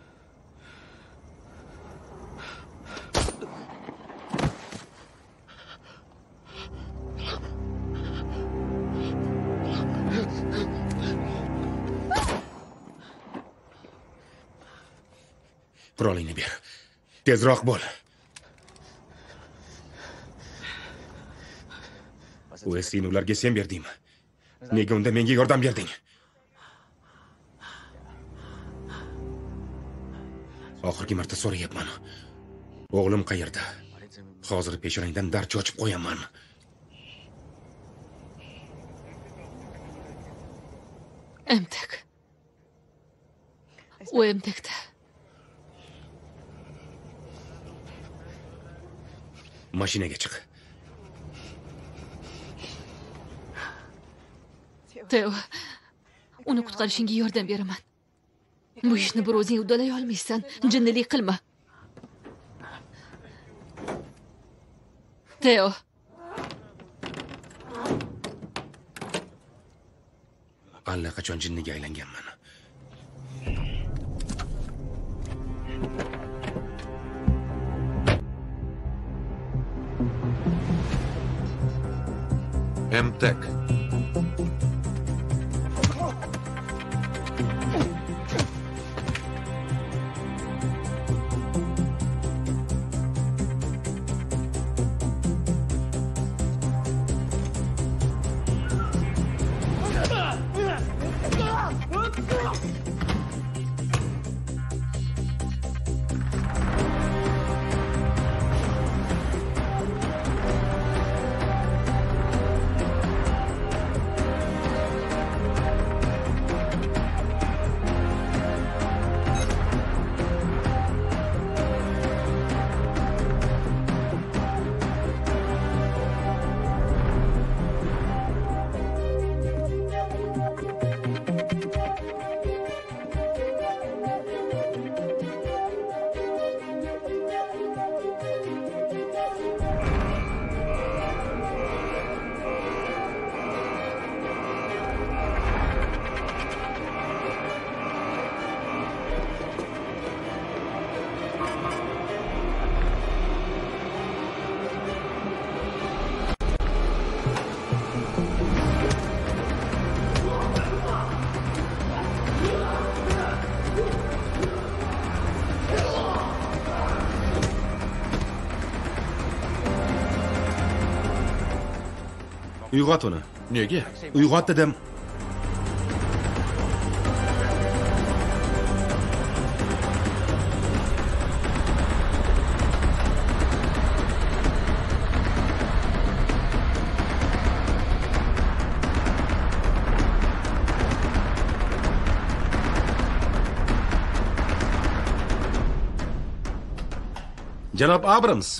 Qurolingni ber. Tezroq bo'l. Ueslini ularga sen berdingmi? Nega unda menga yordam berding? Oxirgi marta so'rayapman. O'g'lim qayerda? Hozir peshonangdan darcha ochib qo'yaman. Emtek. U emtekda. Mashinaga chiq. Teo, uni qutqarishingga yordam beraman. Bu ishni bir o'zing uddalay olmaysan. Jinnilik qilma. Teo. Allaqachon jinniga aylanganman. Emtek. Uyg'ot uni. Nega? Uyg'ot dedim. Janob Abrams.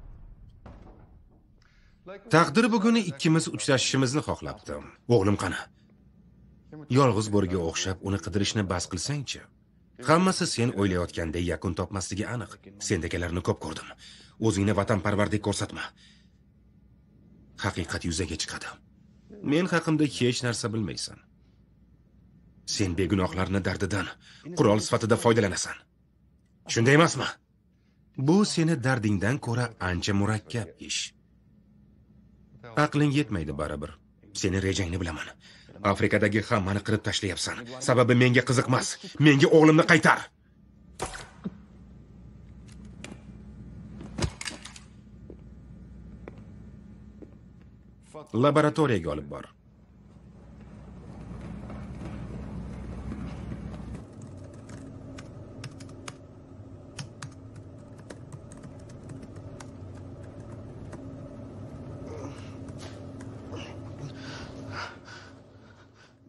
Taqdir buguni ikkimiz uchrashishimizni xohlabdi. O'g'lim qani? Yolg'iz bo'riga o'xshab uni qidirishni bas qilsang-chi. Hammasi sen o'ylayotganday yakun topmasligi aniq. Sendagilarni ko'p ko'rdim. O'zingni vatanparvardek ko'rsatma. Haqiqat yuzaga chiqadi. Men haqimda hech narsa bilmaysan. Sen begunohlarning dardidan qurol sifatida foydalanasan. Shunday emasmi? Bu seni dardingdan ko'ra ancha murakkab ish. Aqling yetmaydi baribir. Seni rejangni bilaman. Afrikadagi hammani qirib tashlayapsan. Sababi menga qiziqmas. Menga o'g'limni qaytar. Laboratoriyaga olib bor.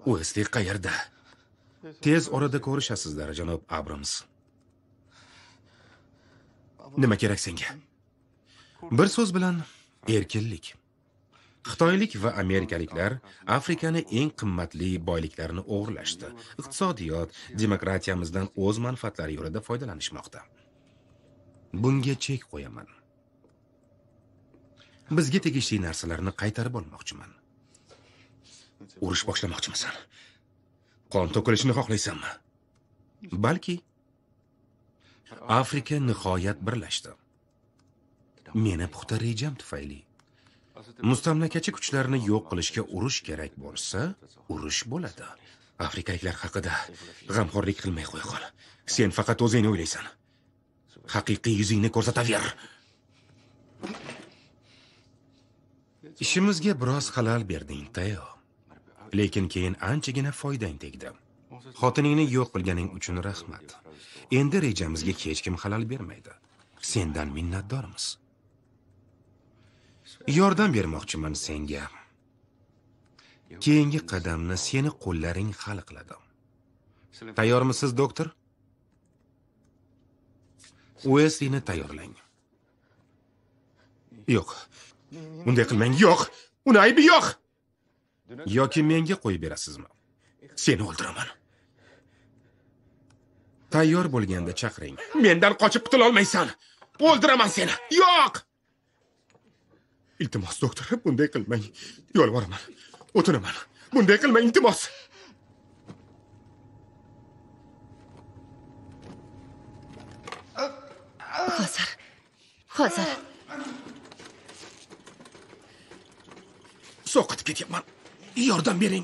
Wesley qayerda? Tez orada ko'rishasizlar, janob Abrams. Nima kerak senga? Bir so'z bilan erkinlik. Xitoylik va amerikaliklar Afrikani eng qimmatli boyliklarini o'g'irlashdi. Iqtisodiyot, demokratiyamizdan o'z manfaatlari yo'lida foydalanishmoqda. Bunga chek qo'yaman. Bizga tegishli narsalarni qaytarib olmoqchiman. Urush boshlamoqchimisan? Qon to'kilishini xohlaysanmi? Balki Afrika nihoyat birlashdi. Meni puxta rejam tufayli. Mustamlakachi kuchlarni yo'q qilishga urush kerak bo'lsa, urush bo'ladi. Afrikaliklar haqida g'amxo'rlik qilmay qo'y qol. Sen faqat o'zingni o'ylaysan. Haqiqiy yuzingni ko'rsataver. Ishimizga biroz xalal berding, Teo. Lekin keyin anchagina foydang tegdi. Xotiningni yo'q qilganing uchun rahmat. Endi rejamizga hech kim xalal bermaydi. Sendan minnatdormiz. Yordam bermoqchiman senga. Keyingi qadamni seni qo'llaring hal qiladi. Tayyormisiz, doktor? Wesleyni tayyorlang. Yo'q. Bunday qilmang, yo'q. Uni aybi yo'q. Yoki menga qo'yib berasizmi? Seni o'ldiraman. Tayyor bo'lganda chaqiring. Mendan qochib qutula olmaysan. O'ldiraman seni. Yo'q. Iltimos, doktor, bunday qilmang. Yolvoraman. O'tinaman. Bunday qilmang, iltimos. Hozir. Hozir. So'qitib ketyapman. Yordam bering.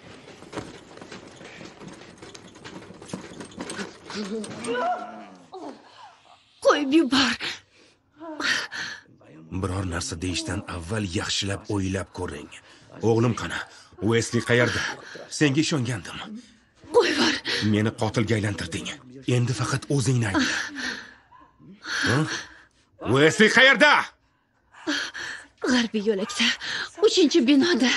Qo'yib yubor. Biror narsa deyishdan avval yaxshilab o'ylab ko'ring. O'g'lim qani? Wesley qayerda? Senga ishongandim. Qo'yvor. Meni qotilga aylantirding. Endi faqat o'zingni ayt. Wesley qayerda? G'arbiy yo'lakda, uchinchi binoda.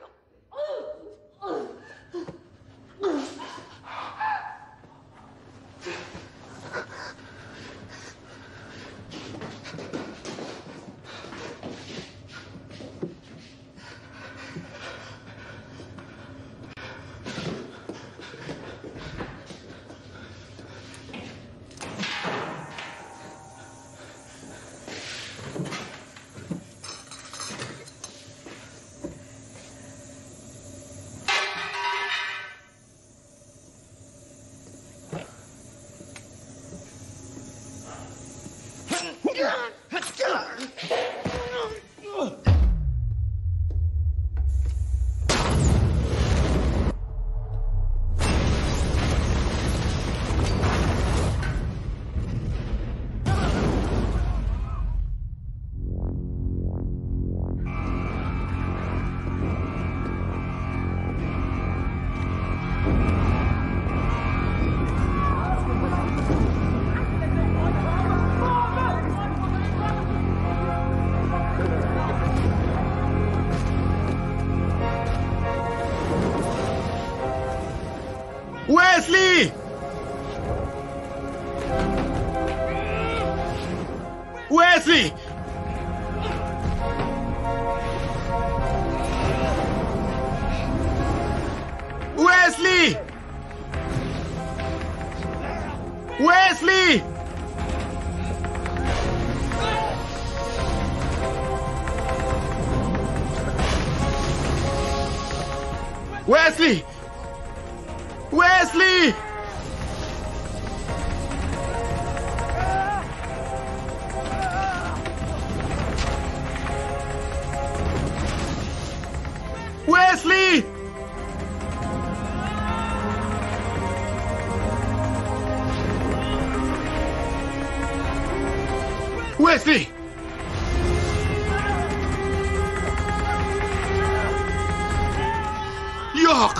Wesley! Wesley! Wesley! Wesley! Wesley! Wesley! Wesley! Wesley! Yo'q!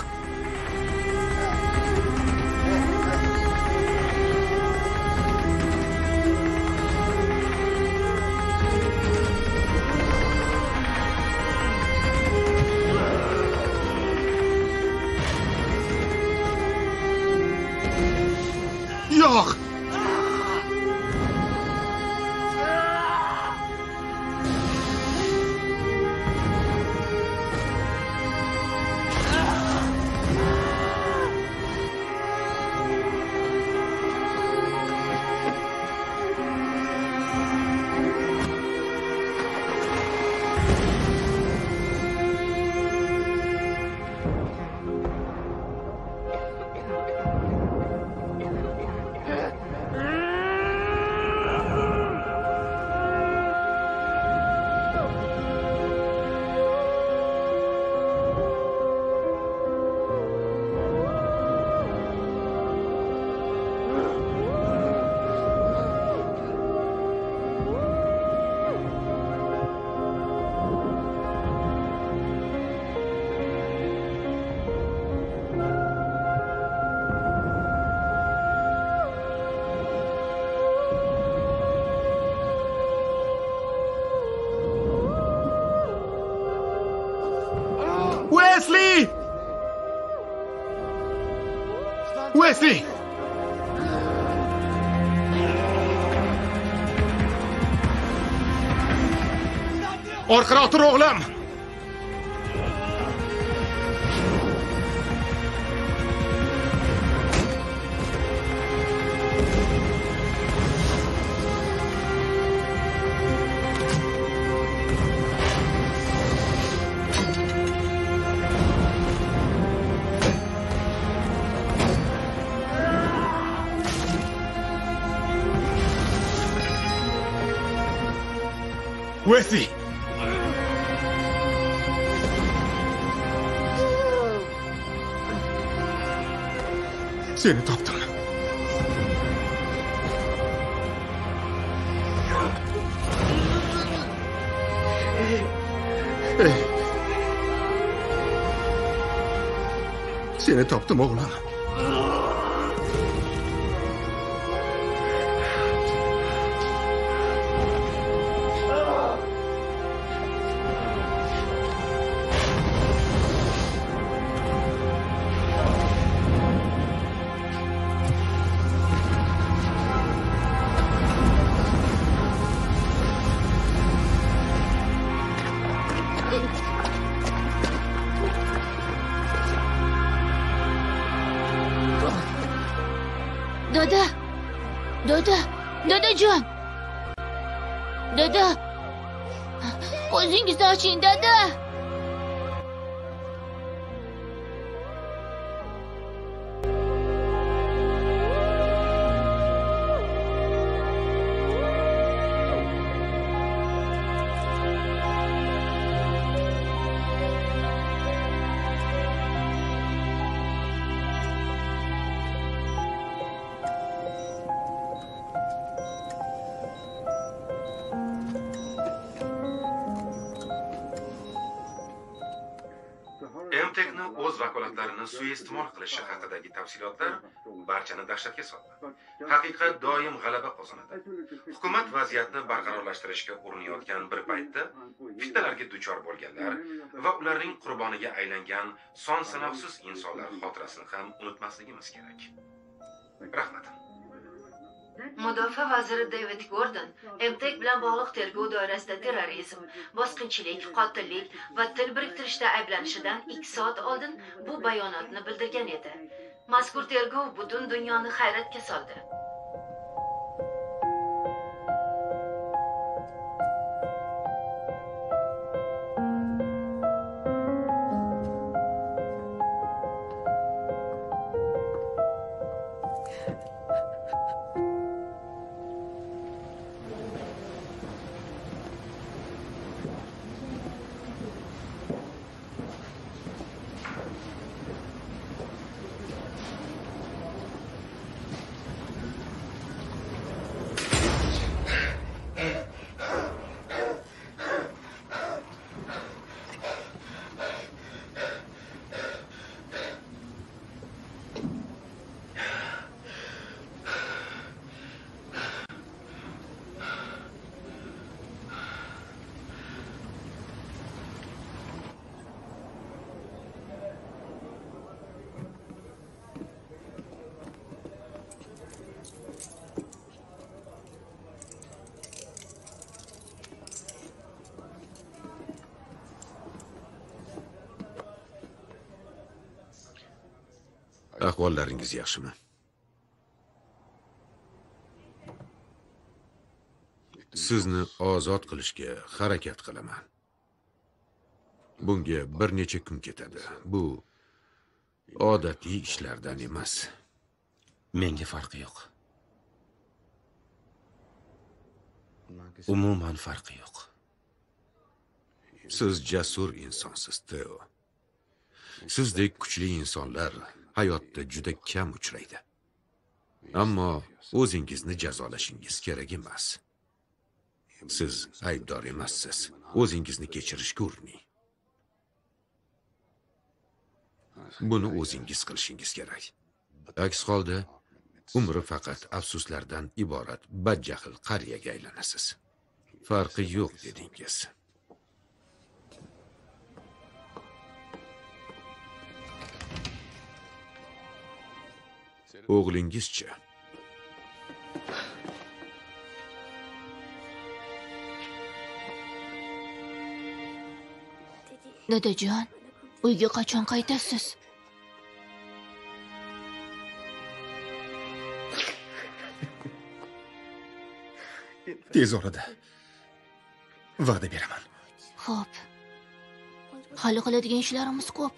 Wesley! Wesley! Orqaroq tur, o'g'lim! Wesley! Seni topdim. Ey. Seni topdim, o'g'lim. Dada! Dada! Dadajon! Dada! Ko'zingizni oching, dada! Emtekni o'z vakolatlarini suiiste'mol qilishi haqidagi tafsilotlar barchani dahshatga soldi. Haqiqat doim g'alaba qozonadi. Hukumat vaziyatni barqarorlashtirishga urinayotgan bir paytda fitnalarga duchor bo'lganlar va ularning qurboniga aylangan son sanoqsiz insonlar xotirasini ham unutmasligimiz kerak. Rahmat. Mudofaa vaziri David Gordon Emtek bilan bog'liq tergov doirasida terrorizm, bosqinchilik, qotillik va til biriktirishda ayblanishidan ikki soat oldin bu bayonotni bildirgan edi. Mazkur tergov butun dunyoni hayratga soldi. Ahvollaringiz yaxshimi? Sizni ozod qilishga harakat qilaman. Bunga bir necha kun ketadi. Bu odatiy ishlardan emas. Menga farqi yo'q. Umuman farqi yo'q. Siz jasur insonsiz, Teo. Sizdek kuchli insonlar hayotda juda kam uchraydi. Ammo o'zingizni jazolashingiz kerak emas. Siz aybdor emassiz. O'zingizni kechirishga urining. Buni o'zingiz qilishingiz kerak. Aks holda umri faqat afsuslardan iborat badjahl qariyaga aylanasiz. Farqi yo'q dedingiz. O'g'lingizchi? Dadajon, uyga qachon qaytasiz? Tez orada. Va'da beraman. Xo'p. Hali qiladigan ishlarimiz ko'p.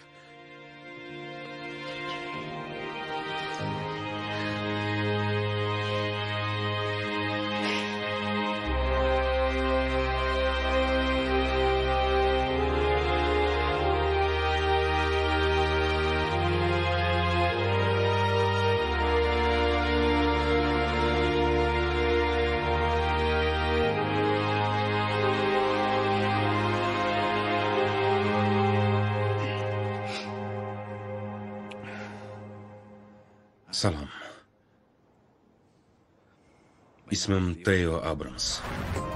Salom. Ismim Teo Abrams.